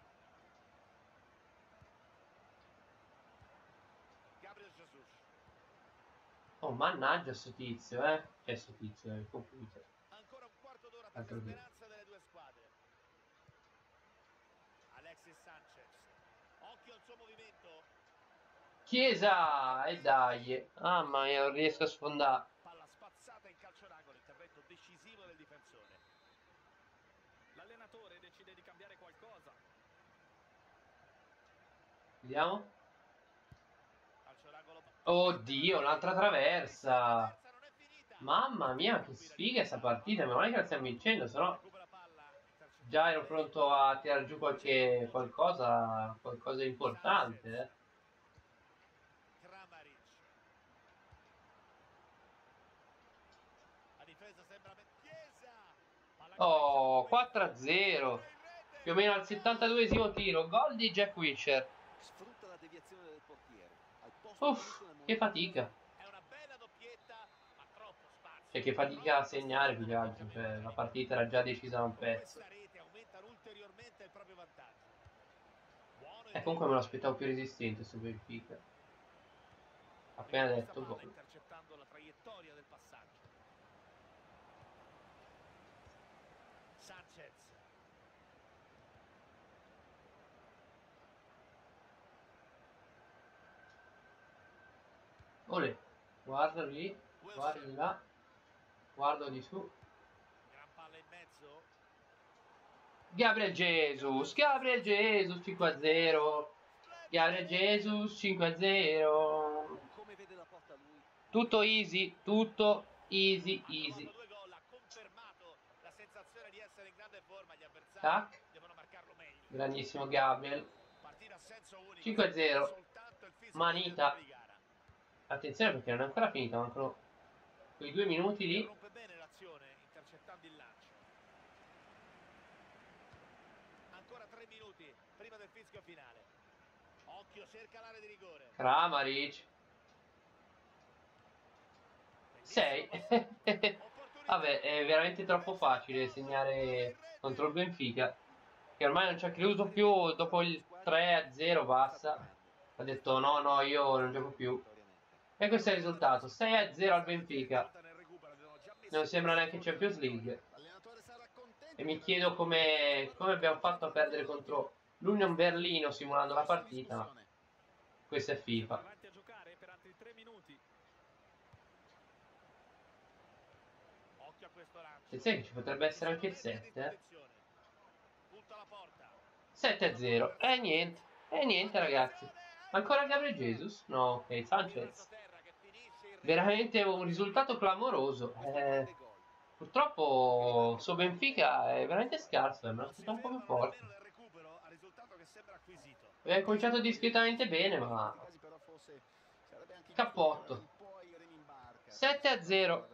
Gabriel Jesus. Oh, mannaggia sto tizio, Cioè sto tizio, è il computer. Ancora un quarto d'ora per Altro la che. speranza delle due squadre. Alexis Sanchez. Occhio al suo movimento. Chiesa! E dai! Mamma mia, non riesco a sfondare. Palla spazzata in calcio d'angolo, intervento decisivo del difensore. L'allenatore decide di cambiare qualcosa. Vediamo. Calcio d'angolo. Oddio, un'altra traversa! Non è finita. Mamma mia, che sfiga sta partita! Meno male che la stiamo vincendo, sennò Recupera palla, intercettato. già ero pronto a tirare giù qualcosa di importante, Kramaric. La difesa sembra Chiesa. Palla Oh, 4-0. Più o meno al 72esimo tiro. Gol di Jack Wilshere. Sfrutta la deviazione del portiere. Al posto Uff, giusto nel che momento fatica. È una bella doppietta, ma troppo spazio. Cioè, che fatica a segnare più che altro. Cioè, la partita era già decisa da un Con pezzo. questa rete aumentano ulteriormente il proprio vantaggio. Buono il Comunque me dribbling. lo aspettavo più resistente su Benfica. Appena Riconquista detto palla gol. intercettando la traiettoria del passaggio. Sanchez. Olè, guarda lì, guarda di là, guardo di su. Gran palla in mezzo. Gabriel Jesus 5-0. Gabriel Jesus 5-0. come vede la porta lui. Tutto easy, tutto easy, Ha easy. trovato 2 gol, ha confermato la sensazione di essere in grande forma. Gli avversari Tac. devono marcarlo meglio. Grandissimo Gabriel. Partita a senso unico. 5-0. Soltanto il fisico Manita. di gara. Attenzione perché non è ancora finita, mancano quei 2 minuti lì. Rompe bene l'azione intercettando il lancio. Ancora 3 minuti prima del fischio finale. Occhio, cerca l'area di rigore. Kramaric. 6. Vabbè, è veramente troppo facile segnare contro il Benfica, che ormai non ci ha creduto più. Dopo il 3-0 basta. Ha detto no, io non gioco più. E questo è il risultato, 6-0 al Benfica. Non sembra neanche Champions League. E mi chiedo come abbiamo fatto a perdere contro l'Union Berlino simulando la partita, ma questo è FIFA. Avanti a giocare per altri 3 minuti. Occhio a questo lancio. Attenzione che ci potrebbe essere anche il 7. Punta la porta. 7-0. E niente ragazzi. Ancora Gabriel Jesus? No, ok, Sanchez. Veramente un risultato clamoroso. Purtroppo suo Benfica è veramente scarso, me l'aspettavo un po' più forte. Abbiamo cominciato discretamente bene, ma cappotto. 7-0.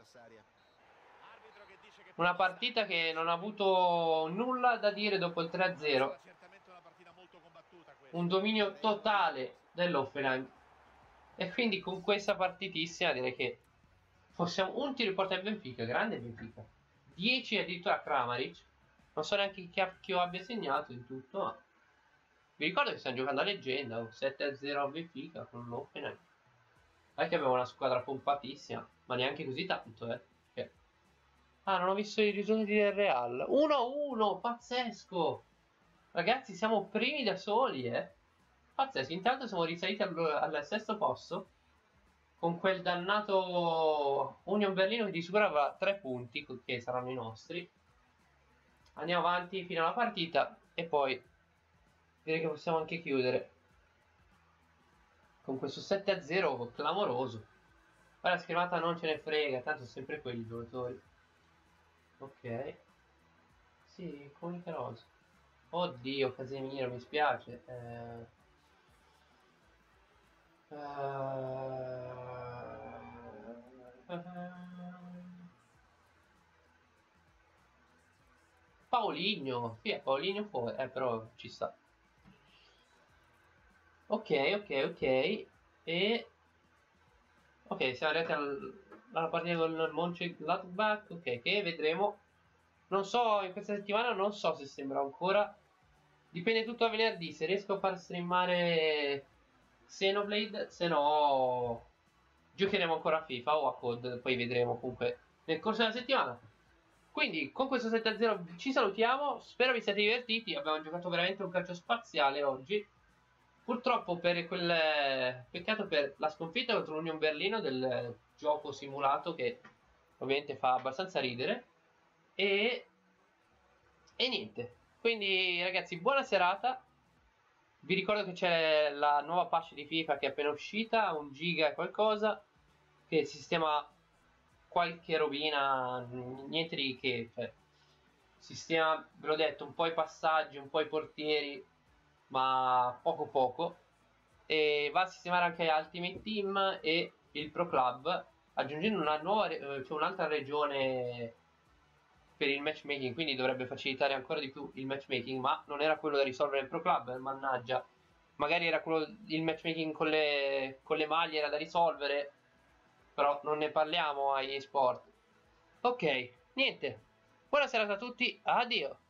Una partita che non ha avuto nulla da dire dopo il 3-0. Un dominio totale dell'Hoffenheim. E quindi con questa partitissima direi che possiamo un tiro in porta al Benfica. Grande Benfica. 10 addirittura a Kramaric. Non so neanche chi abbia segnato in tutto, ma vi ricordo che stiamo giocando a leggenda. 7-0 a Benfica con l'Hoffenheim. Non è che abbiamo una squadra pompatissima, ma neanche così tanto, Ah, non ho visto i risultati del Real. 1-1, pazzesco. Ragazzi, siamo primi da soli, Pazzesco, intanto siamo risaliti al sesto posto. Con quel dannato Union Berlino che di sicuro avrà 3 punti, che saranno i nostri. Andiamo avanti fino alla partita e poi direi che possiamo anche chiudere con questo 7-0 clamoroso. Ora la schermata non ce ne frega, tanto sono sempre quelli i giocatori. Ok. Sì, comunica rosa. Oddio, Casemiro, mi spiace. Paulinho, sì, Paulinho fuori, però ci sta. Ok, ok. E... Ok, siamo arrivati alla partita con il Mönchengladbach, ok, che vedremo. Non so, in questa settimana non so se sembra ancora. Dipende tutto a venerdì, se riesco a far streamare Xenoblade, se no giocheremo ancora a FIFA o a COD, poi vedremo comunque nel corso della settimana. Quindi con questo 7-0 ci salutiamo, spero vi siate divertiti, abbiamo giocato veramente un calcio spaziale oggi. Purtroppo per quel peccato per la sconfitta contro l'Union Berlino del gioco simulato che ovviamente fa abbastanza ridere. E niente. Quindi ragazzi, buona serata. Vi ricordo che c'è la nuova patch di FIFA che è appena uscita, 1 giga e qualcosa, che sistema qualche robina, niente di che, cioè, sistema, ve l'ho detto, un po' i passaggi, un po' i portieri, ma poco. E va a sistemare anche Ultimate Team e il Pro Club, aggiungendo una nuova, cioè un'altra regione per il matchmaking, quindi dovrebbe facilitare ancora di più il matchmaking, ma non era quello da risolvere il Pro Club, mannaggia. Magari era quello, il matchmaking con le maglie era da risolvere, però non ne parliamo agli sport. Ok, niente. Buona serata a tutti, addio.